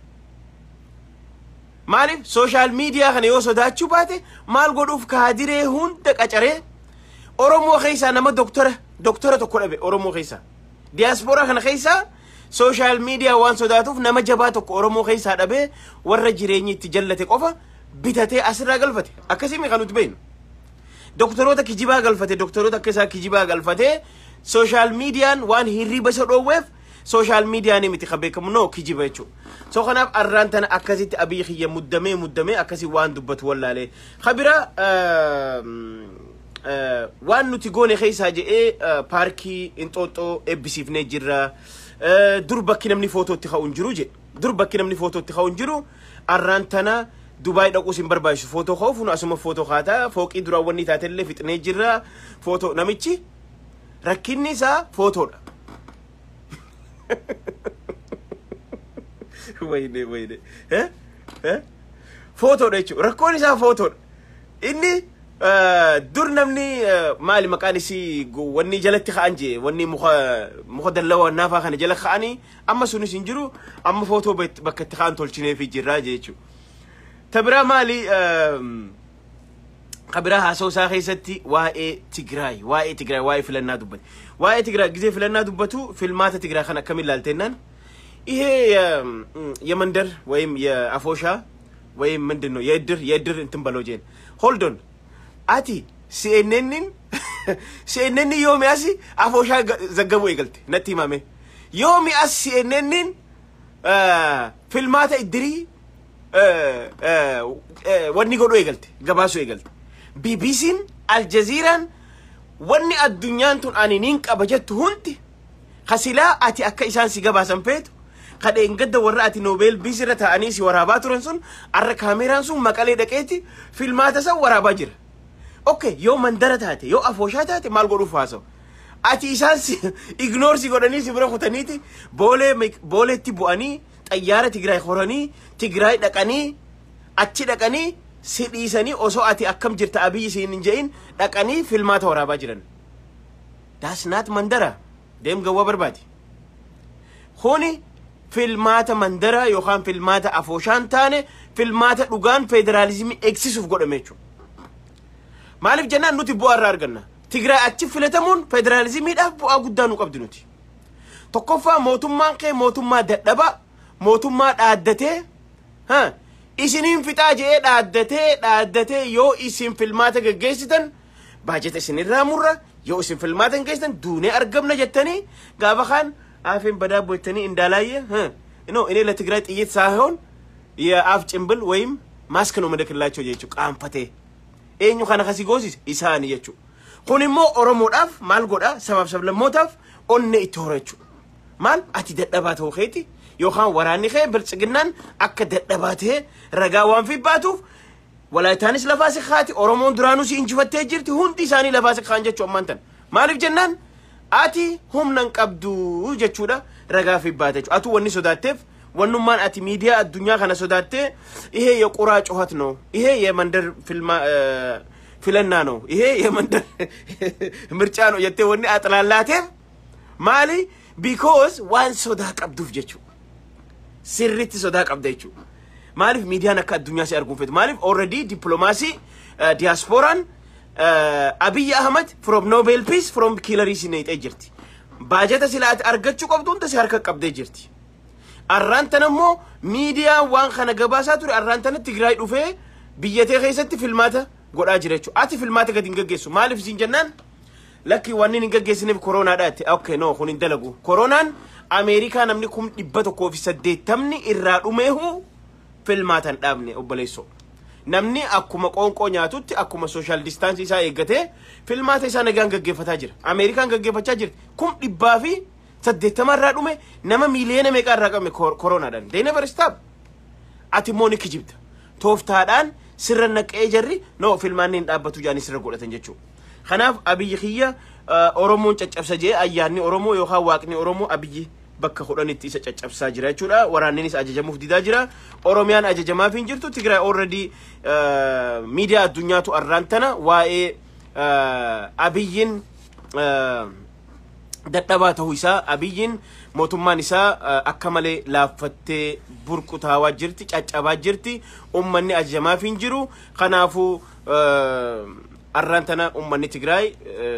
Maaliif social media kana yoo sodaachuu baate maal godhuuf kaadiree hunda qacaree Oromoo keessaa nama doktora tokko dhabe Oromoo keessaa. Diaspora kana keessaa social media waan sodaatuuf nama jabaa tokko Oromoo keessaa dhabe warra jireenyi itti jallate qofa bitatee asirraa galfate. Akkasii kan nuti beeknu. Doktoroota kijibaa galfate, doktoroota akka isaa kijibaa galfate social mediaan waan hirriba isa dhoowweef social media ni miti beekamu no kijiba jechuudha. So kanaaf arraan tana akkasitti abii xiyya muddamee akkasii waan dubbatu wallaalee. Khabira waan nuti goone keessaa jedhee paarkii Inxooxxoo eebbisiifnee jirra. Dur bakki namni footootti ka'uun jiru jedhe. Dur bakki namni footootti ka'uun jiru arraan tana Dubai dhaquus hin barbaachisu footoo ka'uuf nu asuma footoo kaata fooqii duraawwanni taatellee fixnee jirra footoo namichi rakkinni isaa footoodha. Wayne fotoodha jechuudha. Rakkoon isaa fotoodha. Inni dur namni maali maqaan isii wanni jalatti ka'an jee wanni muka dallawa naafaa kana jala ka'anii amma sunis hin jiru amma footoo bakka itti ka'an tolchineefi jirraa jee jechuudha. Tabiraa maali Khabira haasawsaa keessatti waa'ee Tigraay waa'ee filannaa dubbate. Waa'ee Tigraay gisee filannaa dubbatu filmaata Tigraay kan akkamiin ilaalteennan ይሄ የመንደር ወይም የአፎሻ ወይም ምንድነው የእድር እንትን በለው ጄን ሆልድ ኦን አቲ ሲኤንኤን ዮሚያሲ አፎሻ ዘገቡ ይገልጥ ነቲ ማሜ ዮሚያስ ሲኤንኤን ፊልማታ እድሪ ወኒ ጎዶ ይገልጥ ገባሱ ይገልጥ ቢቢሲን አልጀዚራን ወኒ አዱኛንቱን አኒኒን ቀበጀት ሁንቲ خسلا أتي أكا إسان سيجابا سنفيت قد إنقد ورأتي نوبل بيزرة أنيسي ورابات رنسون أرى كاميران سون مكالي دكيتي فيلمات سو ورابا جر أوكي يو مندرت هاتي يو أفوشات هاتي مال غروف هاسو أتي إسان إغنور سي غرانيسي برا خطانيتي بولي تبواني تأيارة تقراي خوراني تقراي دكاني أتي دكاني سيديساني أوسو أتي أكام جرت أبي سينجين دكاني فيلمات ورابا جرن That's not mandara ديم جوا بربادي هوني فيلمات مندرة يوخان فيلمات أفوشان تاني فيلمات لوغان فيدراليزم إكسسوف قد أميتشو مالف جنان نوتي بوار رارغنا تقرأ أتشف فيلتمون فيدراليزم يدف بوا قدانو قبض نوتي تقفى موتما كي موتما دبا موتما دادته ها إسنين فتاجي دادته يو إسن فيلمات جيستن باجت إسنين رامورة يو اسم فيلماتن كيستن دوني أرقمنا جتني قابا خان عافين بدا بويتني اندالاية ها إنو إني لا تقرأت إيت ساهون يا آف جنبل ويم ماسكنو مدك الله يجو جيشو قام فتي إنيو خانا خاسي غوزيس إساني يجو خوني مو أرمو أف مال قد سبب لموت أف أني إتوريشو مال أتي دبات هو خيتي يو خان وراني خي برسقنان أكا دباته رقاوان في باتوف ولا تانس لفاسق خاتي أورمون درانوسي إنجفت تجرتي هندي ساني لفاسق خانجة شومانتن مالف جنان آتي هم ننقبدو جتشودا رقا في باتج أتو وني سوداتف ونمان آتي ميديا الدنيا خانا سوداتي إيه يقراج أهاتنو إيه يمندر فيلنانو إيه يمندر مرچانو يتي وني أطلالاتف مالي because وان سوداك أبدو في جتشو سريتي سوداك أبديتشو مالف ميديا نكا الدنيا سياركم فيت مالف already دبلوماسي دياسبوران أبي أحمد from Nobel Peace from Hillary Sinait أجرتي باجتا سلات أرجتشو قبضون تسيارك قبض أجرتي أرانتنا مو ميديا وان خنا قباساتور أرانتنا تقرأي رفاه بيتي خيستي فيلماتا قول أجرتشو آتي فيلماتا قد نقجسو مالف زنجنان لكي وانين نقجسني بكورونا داتي أوكي نو خونين دلقو كورونا أمريكا نمني كم إبتو كوفي سدي تمني إرادو ميهو فيلماتن دابني وبليسو نمني أكما قونقو نياتوتي أكما سوشال ديستانس إسا إيغتي فيلمات إسا نغان غغيفتا جر أمريكا غغيفتا جر كم إبافي سدي تمر دومي نما مليون ميكا رقم كورونا دان they never stop أتي موني كجبت توفتا دان سرنك إيجري نو فيلمانين دابتو جاني سر قولتن جيشو خناف أبي خيّا أورومون چچبسا جي أياني أورومو يوخا واقني أورومو أبي bakka kudhanitti isa caccabsaa jira jechuudha. Waraanninis ajajamuuf didaa jira. Oromiyaan ajajamaaf hin jirtu. Tigraay already miidiyaa addunyaatu arraan tana waa'ee Abiyyin dadhabaa ta'uu isaa, Abiyyin mootummaan isaa akka malee laaffattee burqutaawaa jirti, caccabaa jirti. Ummanni ajajamaaf hin jiru. Kanaafuu arraan tana ummanni Tigraay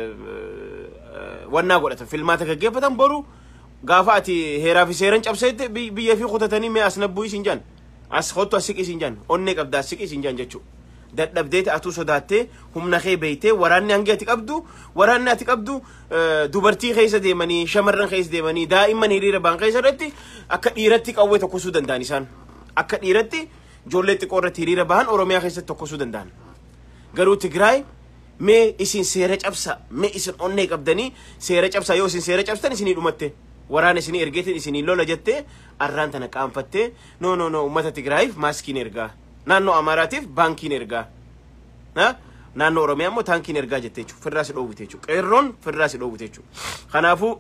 wannaa godhatan filmaata gaggeeffatan boru gaafa ati heeraa fi seeran cabseette biyya fi qotatanii mee as nabbuu isin jaan as qottu as siqi isin jaan onnee qabda as siqi isin jaan jechuu dadhabdeete atuu sodaattee humna kee beeytee waraanni hangi ati qabdu dubartii keessa deemanii shamarran keessa deemanii daa'imman hiriira baan keessa irratti akka dhiiratti qawwee tokkosuu danda'an isaan akka dhiiratti ijoollee xiqqoo irratti hiriira bahan Oromiyaa keessatti tokkosuu danda'an garuu Tigraay mee isin seera cabsa mee isin onnee qabdanii seera cabsa yoo isin seera cabstan isinii dhumatte waraana isinii ergeetiin isinii lola jettee arraan tana qaanfattee no ummata Tigraayiif maaskiin ergaa naannoo Amaaraatiif baankiin ergaa naannoo Oromiyaa immoo taankiin ergaa jettee jechuudha firraa si dhoowwite jechuudha qeerroon firraa si dhoowwite jechuudha kanaafuu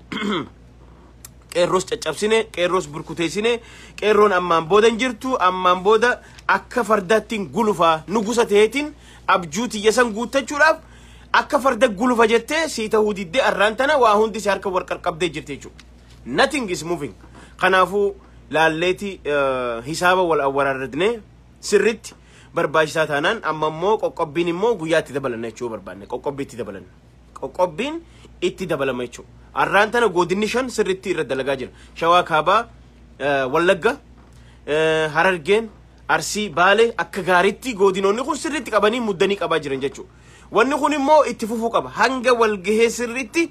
qeerroos caccabsine qeerroos burkuteessine qeerroon ammaan booda hin jirtu ammaan booda akka fardaattiin gulufaa nugusa ta'eetiin abjuuti yesan guuttachuudhaaf akka farda gulufa jettee si ta'uu diddee arraan tana waa hundi si harka warqarqabdee jirte jechuudha nothing is moving kanaafuu laalleeti hisaaba wal awwaraarradne sirritti barbaachisaa taanaan amma immoo qoqqobbiin immoo guyyaatti dabalanna jechuu barbaanne qoqqobbiin itti dabalama jechuu arraan tana godinni 5 sirritti irra dalagaa jira Shawaa Kaabaa Wallagga Harargeen Arsii Baalee akka gaaritti godinoonni kun sirritti qabanii muddanii qabaa jiran jechuu wanni kun immoo itti fufuu qaba hanga wal gahee sirritti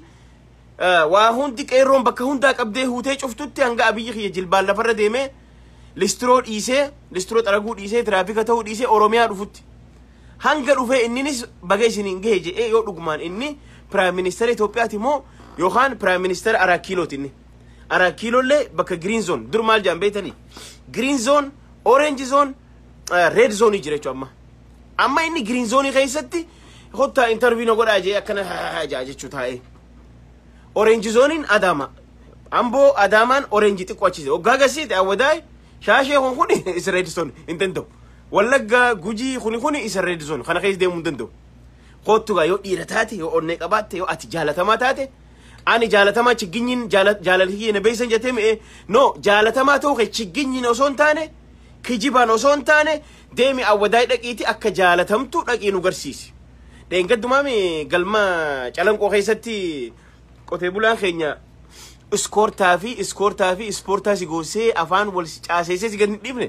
waa hundi qeerroon bakka hundaa qabdee huutee cuftutti hanga Abiyyi kiyya jilbaan lafarra deemee listiroo xaraguu dhiisee tiraafika ta'uu dhiisee Oromiyaa dhufutti hanga dhufee inninis baga isiniin gahe jedhee yoo dhugumaan inni Prime Minister Itoophiyaati moo yookaan Prime Minister Arakiilooti inni Arakiilollee bakka Green Zone dur maal jaan beeytanii Green Zone Orange Zone Red Zone jira jechuudha amma inni Green Zone keessatti hotta interview no godhaa jee akkana jechuu taa'ee Orange Zone Adama Ambo Adamaan Orange xiqqoo achise waggaa gasiite awwadaay shaashee kun is Red Zone hin danda'u Wallagga Gujii kun is Red Zone kana keessa deemuu hin danda'u qottugaa yoo dhiira taate yoo onnee qabaatte yoo ati jaalatamaa taate ani jaalatamaa chigginyin jaalalhiyye na beeysan jetee mee no jaalatamaa ta'uu ke chigginyin osoo hin taane kijibaan osoo hin taane deemi awwadaay dhaqiiti akka jaalatamtu dhaqii nu garsiisi dheengaddumaami galma calanqoo keessatti qotee bulaan keenya iskoortaa fi ispoortaa si goosee afaan wal caaseessee si gadi dhibne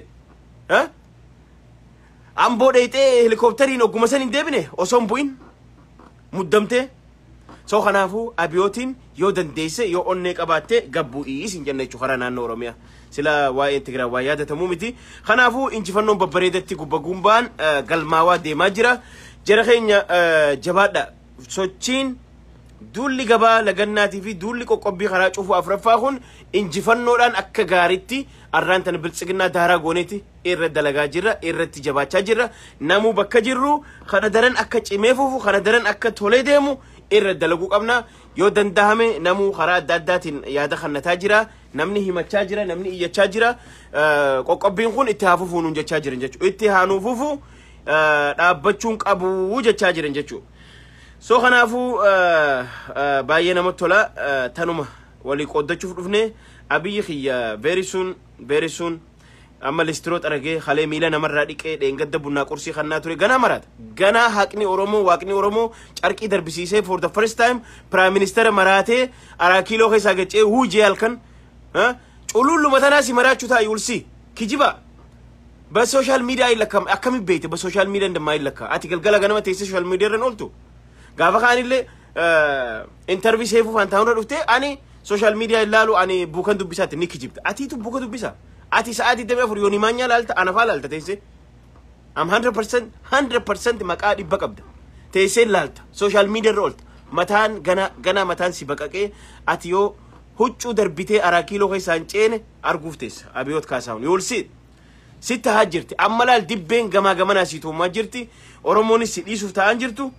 amboo dheeyxee helikooppitariin ogguma san hin deebine osoo hin bu'in muddamtee soo kanaafuu abiyootiin yoo dandeesse yoo onnee qabaatte gabbu'ii isin jenna jechuudha karaa naannoo Oromiyaa sila waa'ee Tigraay waa yaadatamuu miti kanaafuu injifannoon babbareedatti gubba gumbaan galmaawaa deemaa jira jara keenya jabaadha sochiin duulli gabaa lagannaatii fi duulli qoqqobbii karaa cufuu afraffaa kun injifannoodhaan akka gaaritti arraan tana biltsiginnaa daaraa gooneeti irra dalagaa jirra irratti jabaachaa jirra namuu bakka jirru kana daran akka cimee fufu kana daran akka tolee deemu irra dalaguu qabna yoo dandahame namuu karaa adda addaatiin yaada kannataa jira namni himachaa jira namni iyyachaa jira qoqqobbiin kun itti haafufuun nun jechaa jiran jechuudha itti haanuufufu dhaabbachuun qabu jechaa jiran jechuudha so kanaafuu baay'ee namatti tola tanuma walii qoodachuuf dhufne Abiyyi kiyya very soon amma listiroo xaragee halee miila namarraa dhiqee dheengadda bunnaa qursii kannaa ture ganaa maraata ganaa haqni Oromoo waaqni Oromoo carqii darbisiisee for the first time Prime Minister maraatee Arakiiloo keessaa gacee hujii halkan culullu matanaa si maraachuu ta'a yulsi kijiba ba social media ilakam akkami beeyte ba social media ndammaa ilakka ati galgala ganama teessee social media irra ooltu gaafa kaanillee interview seefu fantaanura dhufte ani social media ilaalu ani buukan dubbisaatti ni kijibta atiitu buuka dubbisa ati sa'aatii damee afur yooni maanyaa laalta anafaa laalta teessee am 100% maqaa dhibba qabda teessee laalta social media irra oolta mataan gana mataan si baqaqee ati yoo huccuu darbitee Arakiiloo keessaan ceene arguuf teessa Abiyoot Kaasaahun yoolsi sitta haa jirti amma laal dibbeen gamaa gamanaa siituummaa jirti Oromoonis si dhiisuuf ta'an jirtu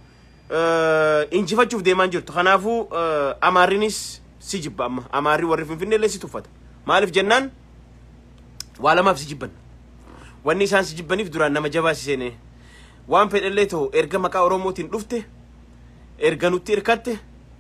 injifachuuf deemaan jirtu kanaafuu Amaarinis si jibba amma Amaarri warri Finfinneellee si tuffata مالف جنان ولا ما في جبن واني سان سجبني في دوران نما جبا سينه وان في اللي تو ارجع مكا اوروموتين دفته ارجع نوتي اركته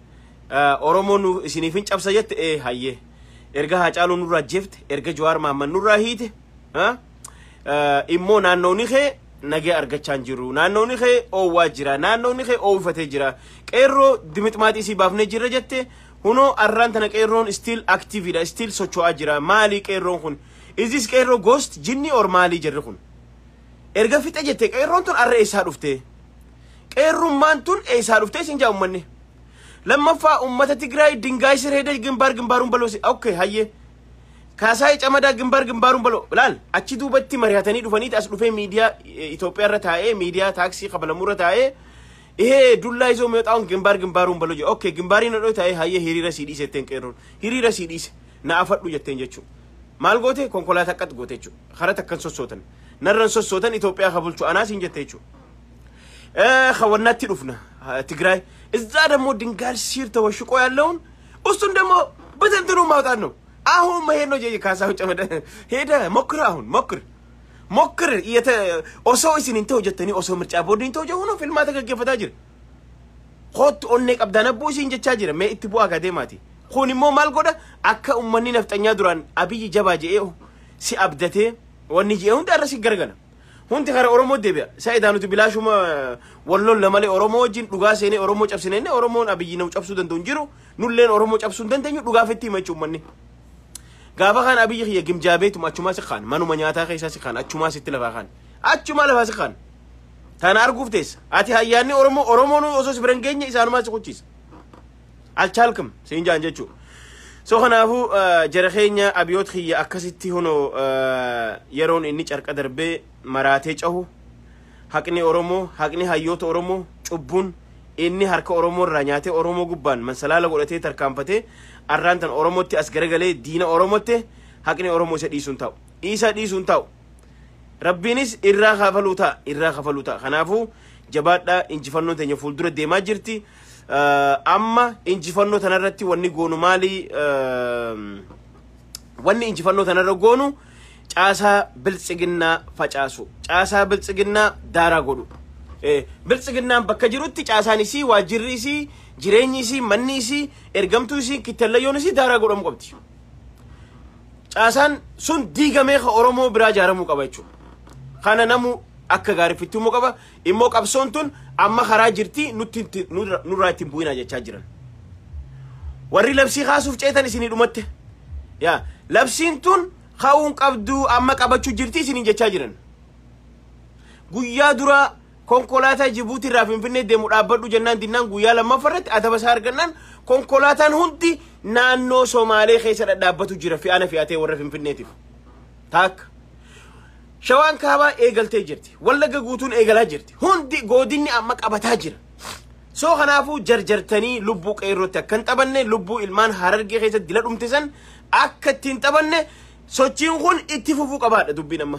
اورومو سينيفين چابسيت هايه ارجع هاچالو نورا جفت ارجع جوار ما نورا هيته ها immoo naannooni kee nagee argachaa jiru naannooni kee oowwaa jira naannooni kee oowwifatee jira qeerroo dimixmaatii isii baafnee jirra jette hunoo arraan tana qeerroon still active dha still socho'aa jira maalii qeerroon kun is this qeerroo ghost jinni or maalii jirri kun erga fixe jette qeerroon tun arra eessaa dhufte qeerrummaan tun eessaa dhufte isin jaa ummanni lammaffaa ummata Tigraay dingaay sireeda gimbaarun baloosi okay hayyee كاساي جمادا جمبارون بلو لال أشيدو بتي مرياتني دفنيت أصله في ميديا إثيوبيا رتاعي ميديا تاكسي قبل مورة تاعي إيه دولا يزوم ميتاون جمبارون بلو جو أوكي جمبارين لو تاعي هاي هيري رسيدي ستين كيرون هيري رسيدي نافت لو جتين جتشو مال قوتي كونكولا تكت قوتي شو خرّت كن صوتن نرن صوتن إثيوبيا قبل شو أنا سينجتين شو خوّرنا تلوفنا تجراي إزاي دمو دينغال سير توشوا كوي اللون أصلا دمو بتنتظروا ما تانو أهون ما هنو جاي كاسه وجمدا هيدا مكر يته أسوء إسين إنتو جتني أسوء مرتعبود إنتو جاهونو فيلم هذا كيف تاجر خد أنك أبدانا بوسين جتاجر ما إتبوا أكاديماتي خوني مو مال قدا أكا أمني نفتنيا دران أبي جباجي إيو سي أبدته ونيجي هون ترى غرغنا هون تخار أورومو دبيا سايدانو تبلاشو ما والله لما لي أورومو جين لغاسيني أورومو جابسيني أورومو أبي جينو جابسو دندونجيرو نولين أورومو جابسو دندنيو لغافتي ما يشوفني gaafa kan abiyyi khiyya gimjaabeetum achuma siqan manuma nyaataa keessa siqan achuma sitti lafa kan achuma lafa siqan tan arguuf tees ati hayyaanni oromoon osoo sibiran geenya isaanuma siquchis alchalkum siin jaan jechu so kanaafu jara keenya abiyoot khiyya akkasitti hono yeroon inni carqa darbee maraatee cahu haqni oromoo haqni hayyoota oromoo cubbuun inni harka oromoo irraa nyaatee oromoo gubbaan mansalaala godhatee tarkaanfatee arrantan oromotti as garagalee diina oromotte haqni oromoo isa dhiisuun ta'u rabbiinis irraa kafaluuta kanaafu jabaadha injifannoo teenya fuuldura deemaa jirti amma injifannoo tanarratti wanni goonu maali wanni injifannoo tanarra goonu caasaa biltsiginnaa facaasu caasaa biltsiginnaa daaraa godhu biltsiginnaan bakka jirutti caasaanisii waajjirriisii jireenyisii manniisii ergamtuusii kittallayyoonisi daaraa godhamu qabdi caasaan sun diigamee ka oromoo biraa jaaramuu qaba jechuudha kana namu akka gaariifittuu qaba immoo qabsoon tun amma karaa jirti nurraa ittiin bu'inaa jechaa jiran warri labsii kaasuuf ceetan isinii dhumatte yaa labsiin tun kaa'uun qabduu amma qabachuu jirti isiniin jechaa jiran guyyaa duraa konkolaataa Jibuutii irraa Finfinnee deemu dhaabbadhu jennaan dinnaan guyyaa lammaffaarratti atabasaa argannaan konkolaataan hundi naannoo Somaalee keessa dhaabbatu jira fe'atee warra Finfinneetiif taak shawaan kaabaa eegaltee jirti wallagga guutuun eegalaa jirti hundi godinni amma qabataa jira soo kanaafuu jarjartanii lubbuu qeerrootti akkan taphanne lubbuu ilmaan Harargee keessa dila dhumtisan akka ittiin taphanne sochiin kun itti fufuu qabaadha dubbiin amma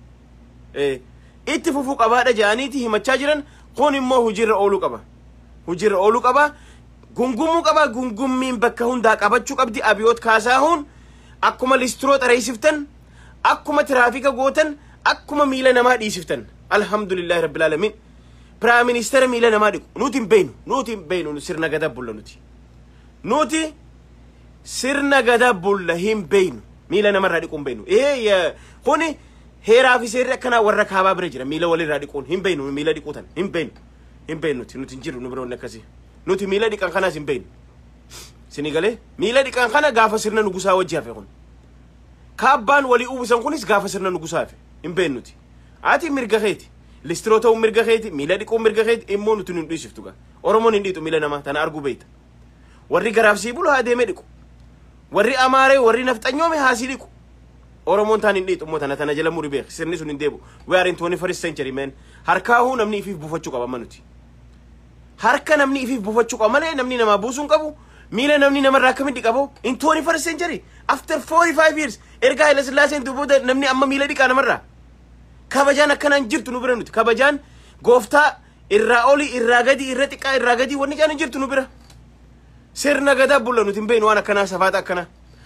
itti fufuu qabaadha jaaniiti himachaa jiran kun immoo hujirra ooluu qaba gungumuu qaba gungummiin bakka hundaa qabachuu qabdi abiyoot kaasahuun akkuma listroo xareessiftan akkuma tiraafika gootan akkuma miila namaa dhiisiftan alhamdulillahi rabbil alamin prime minister miila namaa dhiqu nuti hin beeynu sirna gadabbulla nuti sirna gadabbulla hin beeynu miila namarraa dhiqu hin beeynu kuni heeraa fi seerri akkana warra kaabaa bira jira miila walirraa dhiquun hin beeynu miila dhiquutan hin beeynu nuti hin jiru nu biroonni akkasii nuti miila dhiqan kanaas hin beeynu sini galee miila dhiqan kana gaafa sirna nugusaa wajji hafe kun kaabbaan walii uwwisan kunis gaafa sirna nugusaa hafe hin beennuti ati mirga keeti listroo ta'uu mirga keeti miila dhiquu mirga keeti immoo nuti nun dhiisiftu gaa oromoon hin dhiixu miila namaa tana arguu beeyta warri garaafsii bulu haa deemee dhiqu warri amaaree warri nafxanyoome haasii dhiqu oromoon taan hin dhiixu immoo tana jala muri beek sirni sun hin deebu we are in 21st century man harkaahuu namni ifiif buufachuu qaba manuti harka namni ifiif buufachuu qaba malee namni namaa buusuun qabu miila namni namarraa akkamitti qabu in 21st century after 45 years erga Haile Sillaaseen dubbooda namni amma miila dhiqaa namarraa kabajaan akkanaan jirtu nu bira nuti kabajaan gooftaa irraa oli irraa gadi irra xiqqaa irraa gadi wanni jaan jirtu nu bira sirna gadaa bulla nuti hin beeynu waan akkanaa safaata akkanaa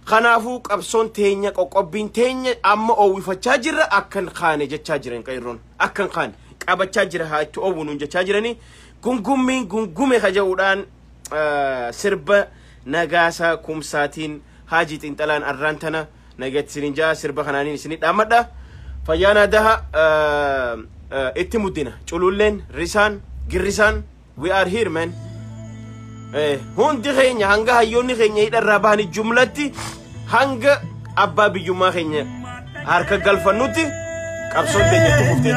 خنافو قبصون تينيا قوقبين تينيا أما أوي فتشاجر أكن خانة جتشاجرين قيرون أكن خان قابتشاجر هاي تأوونون جتشاجرني قنقمي خجاوران سربا نغاسا كومساتين هاجي تنتلان أرانتنا نجت سنجا سربا خنانين سنيد أمدا فيانا ده اتمودنا تقولون ريسان جريسان we are here man هون دي خينيا هنگا هيوني خينيا إذا راباني جملتي هنگا أبا بيجوما خينيا هاركا غالفانوتي كابسون تيجي تفوتي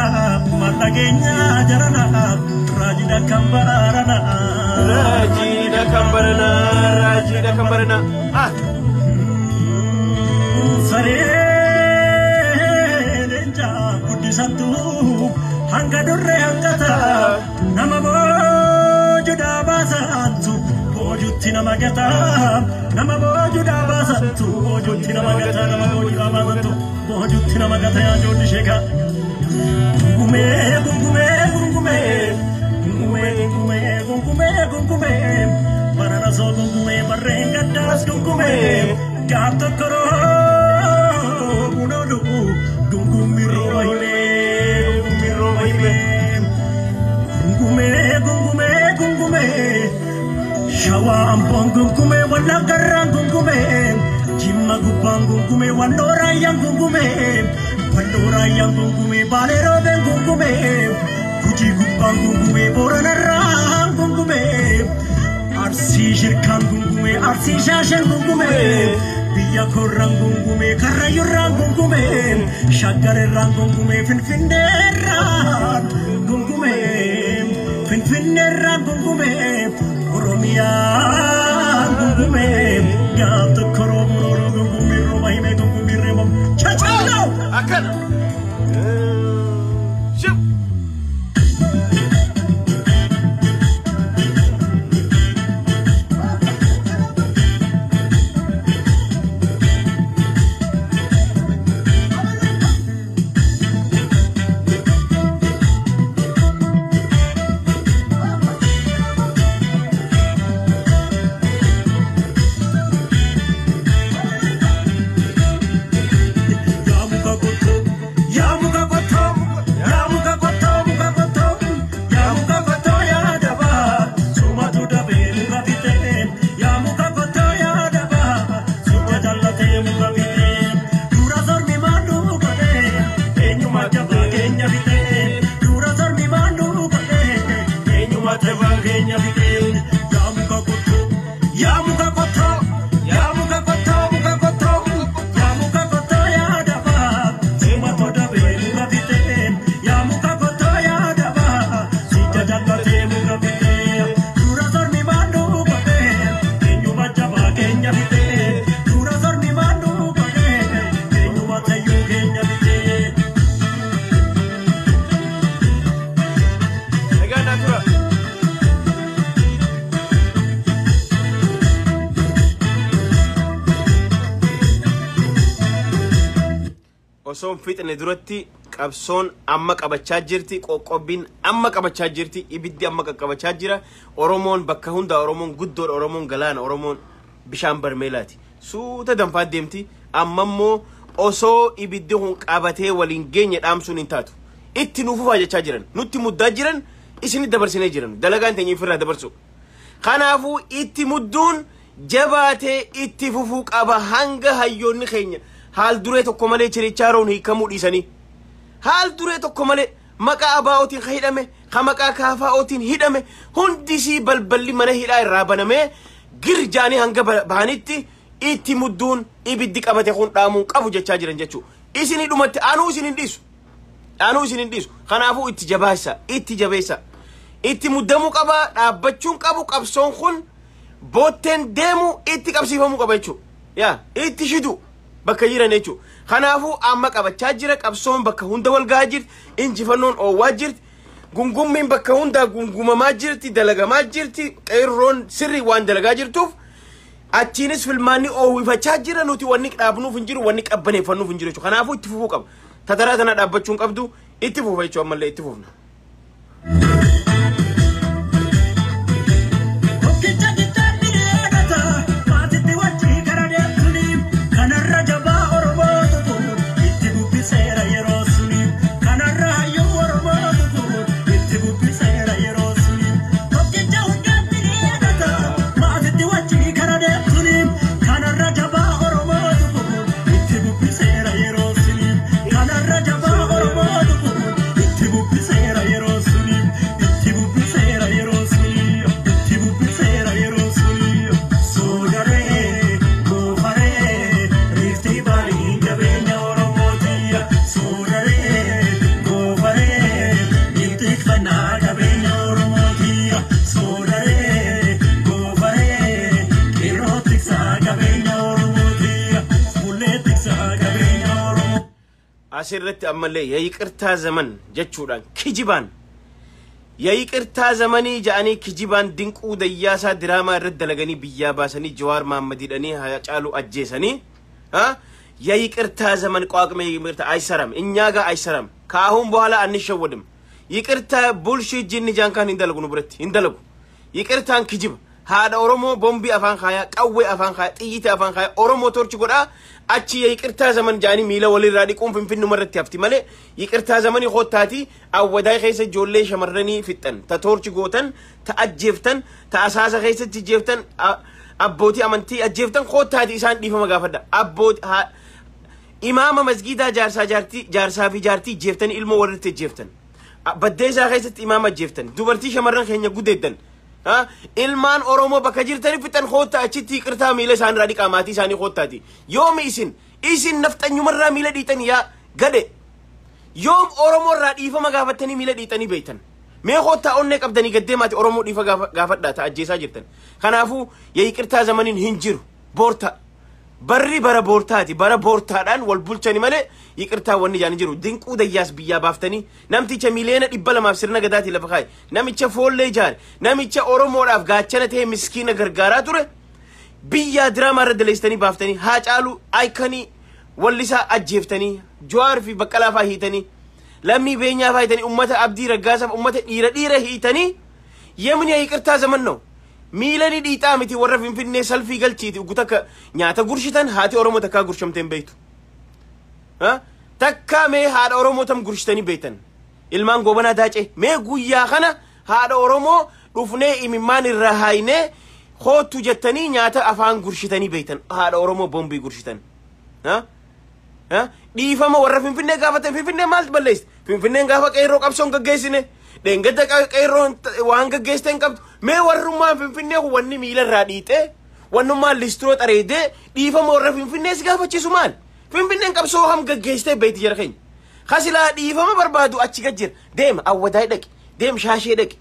راجيدا كمبرنا سرينجا بدي سانتو هنگا دري هنگتا نما bojuda basantu bojutti nama gata nama bojuda basantu bojutti nama gata nama bojuda basantu bojutti nama gata ya jodi sheka gungume barana so gungume barrenga das gungume gato koro unodu gungume roime gungume shawa ampong gungume wala garang gungume jimma gupang gungume wandora yang gungume balero ben gungume kuji gupang gungume borana rang gungume arsi shirkan gungume arsi shashan gungume biya korang gungume karayurang gungume shagare rang gungume finfinde rang gungume finfinnerra gungume oromia gungume gato koromoro gungume romaime gungume remo chachalo akan ship osoon fixne duratti qabsoon amma qabachaa jirti qoqqobbiin amma qabachaa jirti ibiddi amma qaqqabachaa jira oromoon bakka hunda oromoon guddoo oromoon galaana oromoon bishaan barmeelaati suuta danfaa deemti ammammoo osoo ibiddi hun qabatee waliin geenye dhaamsuun hin taatu itti nuufufaa jechaa jiran nutti muddaa jiran isini dabarsinee jiran dalagaan teenya ifirraa dabarsu kanaafuu itti mudduun jabaatee itti fufuu qaba hanga hayyoonni keenya haal duree tokko malee chirichaaroon hiikamuu dhiisanii haal duree tokko malee maqaa abaa'ootiin hidhame maqaa kaafaa'ootiin hidhame hundisii balballi mana hidhaa irraa banamee girjaanii hanga bahanitti itti mudduun ibiddi qabate kun dhaamuun qabu jechaa jiran jechuu isinii dhumatti anuu isin hin dhiisu kanaafuu itti jabaasa itti jabeessa itti muddamuu qaba dhaabbachuun qabu qabsoon kun bootteen deemu itti qabsiifamuu qaba jechuu yaa itti shidu bakka jiran jechuu kanaafuu amma qabachaa jira qabsoon bakka hunda wal gahaa jirti injifannoon oowwaa jirti gungummiin bakka hunda gungumamaa jirti dalagamaa jirti qeerroon sirrii waan dalagaa jirtuuf achiinis filmaanni oowwifachaa jira nuti wanni dhaabnuuf hin jiru wanni qabbaneeffannuuf hin jiru kanaafuu itti fufuu qaba tataraa tana dhaabbachuun qabdu itti fufa jechuu ammallee itti fufna asirratti ammallee yayiqirtaa zaman jechuudhaan kijibaan yayiqirtaa zamanii ja'anii kijibaan dinquu dayyaasaa diraamaa irratti dalaganii biyyaa baasanii Jawaar Mahammadiidhanii Haacaaluu ajjeesanii yayiqirtaa zaman ቋቅሜ ይቅርታ አይሰራም እኛ ጋር አይሰራም ካሁን በኋላ አንሸወድም ይቅርታ ቡልሺት ጂኒ ጃንካን እንደለጉ ነው ብረት እንደለጉ ይቅርታን kijib haada oromo bombi afan khaya qawwe afan khaya xiyite afan khaya oromo torchi goda achi yiqirta zaman jani mila walirra diqum finfinnu marratti hafti male yiqirta zamani khottati awwaday khaysa jolle shamarrani fittan ta torchi gotan ta ajjeftan ta asasa khaysa jeftan abboti amanti ajjeftan khottati isan difama gafada abboti imama masgida jarsa fi jarti jeftan ilmo warrite jeftan baddeesa khaysa imama jeftan dubarti shamarran khenya gudedan ilman oromo baka jirtani fitan khota achitti qirta mile san radika mati sani khotati yom isin naftanyu marra mile ditani ya gade yom oromo radifa magafatani mile ditani beitan me khota onne qabdani gadde mati oromo difa gafadda ta ajjesa jirtan khanafu ye qirta zamanin hinjiru borta barri bara bortaati bara bortaadhaan wal bulchani male yiqirtaa wanni jaan jiru dinquu dayyaas biyyaa baaftani namticha mileena 200 sirna gadaati lafa kaayi namicha foollee jaar namicha oromoodhaaf gaachana ta'e miskiina gargaaraa ture biyyaa diraamaa irra daleessanii baaftanii Haacaaluu aykanii wallisaa ajjeeftanii Jawaar fi Baqqalaa faa hiitanii lammii beenyaa faa hiitanii ummata abdii raggaasaaf ummata dhiira hiitanii yemni yiqirtaa zaman no milani diitaa miti warra finfinnee salfii galchiiti ugutaka nyaata gurshitan haati oromo takka gurshamteen beeytu takka mee haadha oromo tam gurshitanii beeytan ilmaan gobanaa daacee mee guyyaa kana haadha oromo dhufnee imimmaan irra haayinee khootu jettanii nyaata afaan gurshitanii beeytan haadha oromo bombii gurshitan dhiifama warra finfinnee gaafatan finfinnee maaltu balleessi finfinneen gaafa qeerroo qabsoon gaggeessine dengada qeerroo waan gaggeessan qabdu me warrummaan finfinnee wanni miila irraa dhiite wannummaan listroo xareede dhiifama warra finfinnee si gaafachiisu maal finfinneen qabsoo ham gaggeessitee beeyti jira keenya khasilaa dhiifama barbaadu achi gajjira deema awwadaay dhaqi deem shaashee dhaqi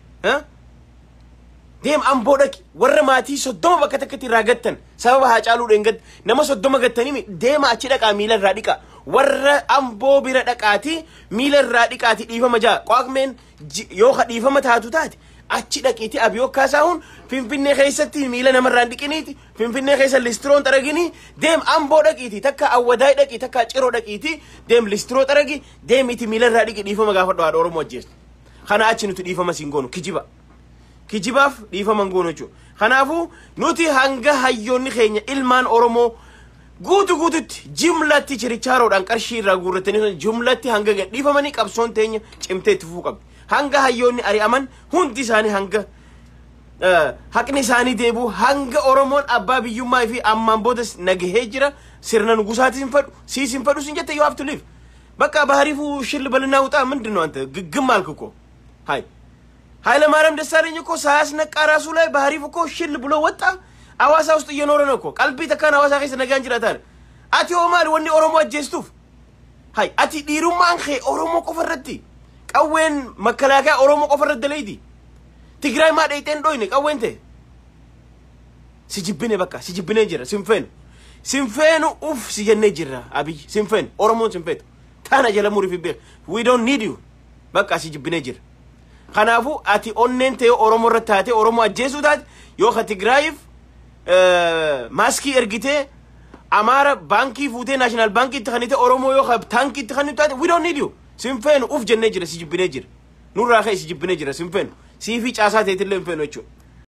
deem amboo dhaqi warra maatii 30 bakka takkatti irraa gattan sababa Haacaaluu dhengad nama 30 gattanii deema achi dhaqaa miila irraa dhiqa warra amboo bira dhaqaati miila irraa dhiqaati dhiifama jaa qaaqmeen yoo dhiifama taatu taate achi dhaqiiti abiyoo kaasaahun finfinnee keessatti miila namarraan dhiqiniiti finfinnee keessa listroon xaragini deem amboo dhaqiiti takka awwadaay dhaqi takka ciroo dhaqiiti deem listroo xaragi deemiti miila irraa dhiqi dhiifama gaafadhu haadha oromoo ajjeestu kana achi nuti dhiifama siin goonu kijibaaf dhiifama goonu jechuudha kanaafuu nuti hanga hayyoonni keenya ilmaan oromoo guututti jumlatti chirichaaroodhaan qarshii irraa guurratanii jumlatti hanga dhiifamanii qabsoon teenya cimtee itti fufuu qabdi hanga hayyoonni ari'aman hundi isaanii hanga haqni isaanii deebi'u hanga oromoon abbaa biyyummaa fi ammaan booda nagahee jira sirna nugusaatiin fadhu siisin fadhu sin jette you have to live bakka baharifu shil balna uta ምንድን ነው አንተ ግግማልክ እኮ ኃይለ ማርያም ደሳለኝ እኮ ሳያስነቃ ራሱ ላይ ባህሪፍ እኮ ሽል ብሎ ወጣ አዋሳ ውስጥ እየኖረ ነው እኮ ቀልቢ ተካና አዋሳ ከይስ ነጋን ጅራታል አቲ ኦማር ወኒ ኦሮሞ አጀስቱፍ አቲ ዲሩማን ኸ ኦሮሞ ቆፈረቲ ቀወን መከላካ ኦሮሞ ቆፈረደ ለይዲ ትግራይ ማ ደይተን ዶይነ ቀወንተ ሲጅብነ በቃ ሲጅብነ ጅራ ሲንፈኑ ኡፍ ሲጀነ ጅራ አብይ ሲንፈን ኦሮሞ ሲንፈት ታና ጀለሙሪ ፊቤ we don't need you በቃ ሲጅብነ ጅራ خنافو أتي أوننتي أورومو رتاتي أورومو أجيسو داد يوخا تقرايف ماسكي إرغيتي أمارا بانكي فوتي ناشنال بانكي تخانيتي أورومو يوخا تانكي تخانيتي we don't need you سيمفين أوف جنجر سيجب نجر نور راخي سيجب نجر سيمفين سيفي چاساتي تلين فين وچو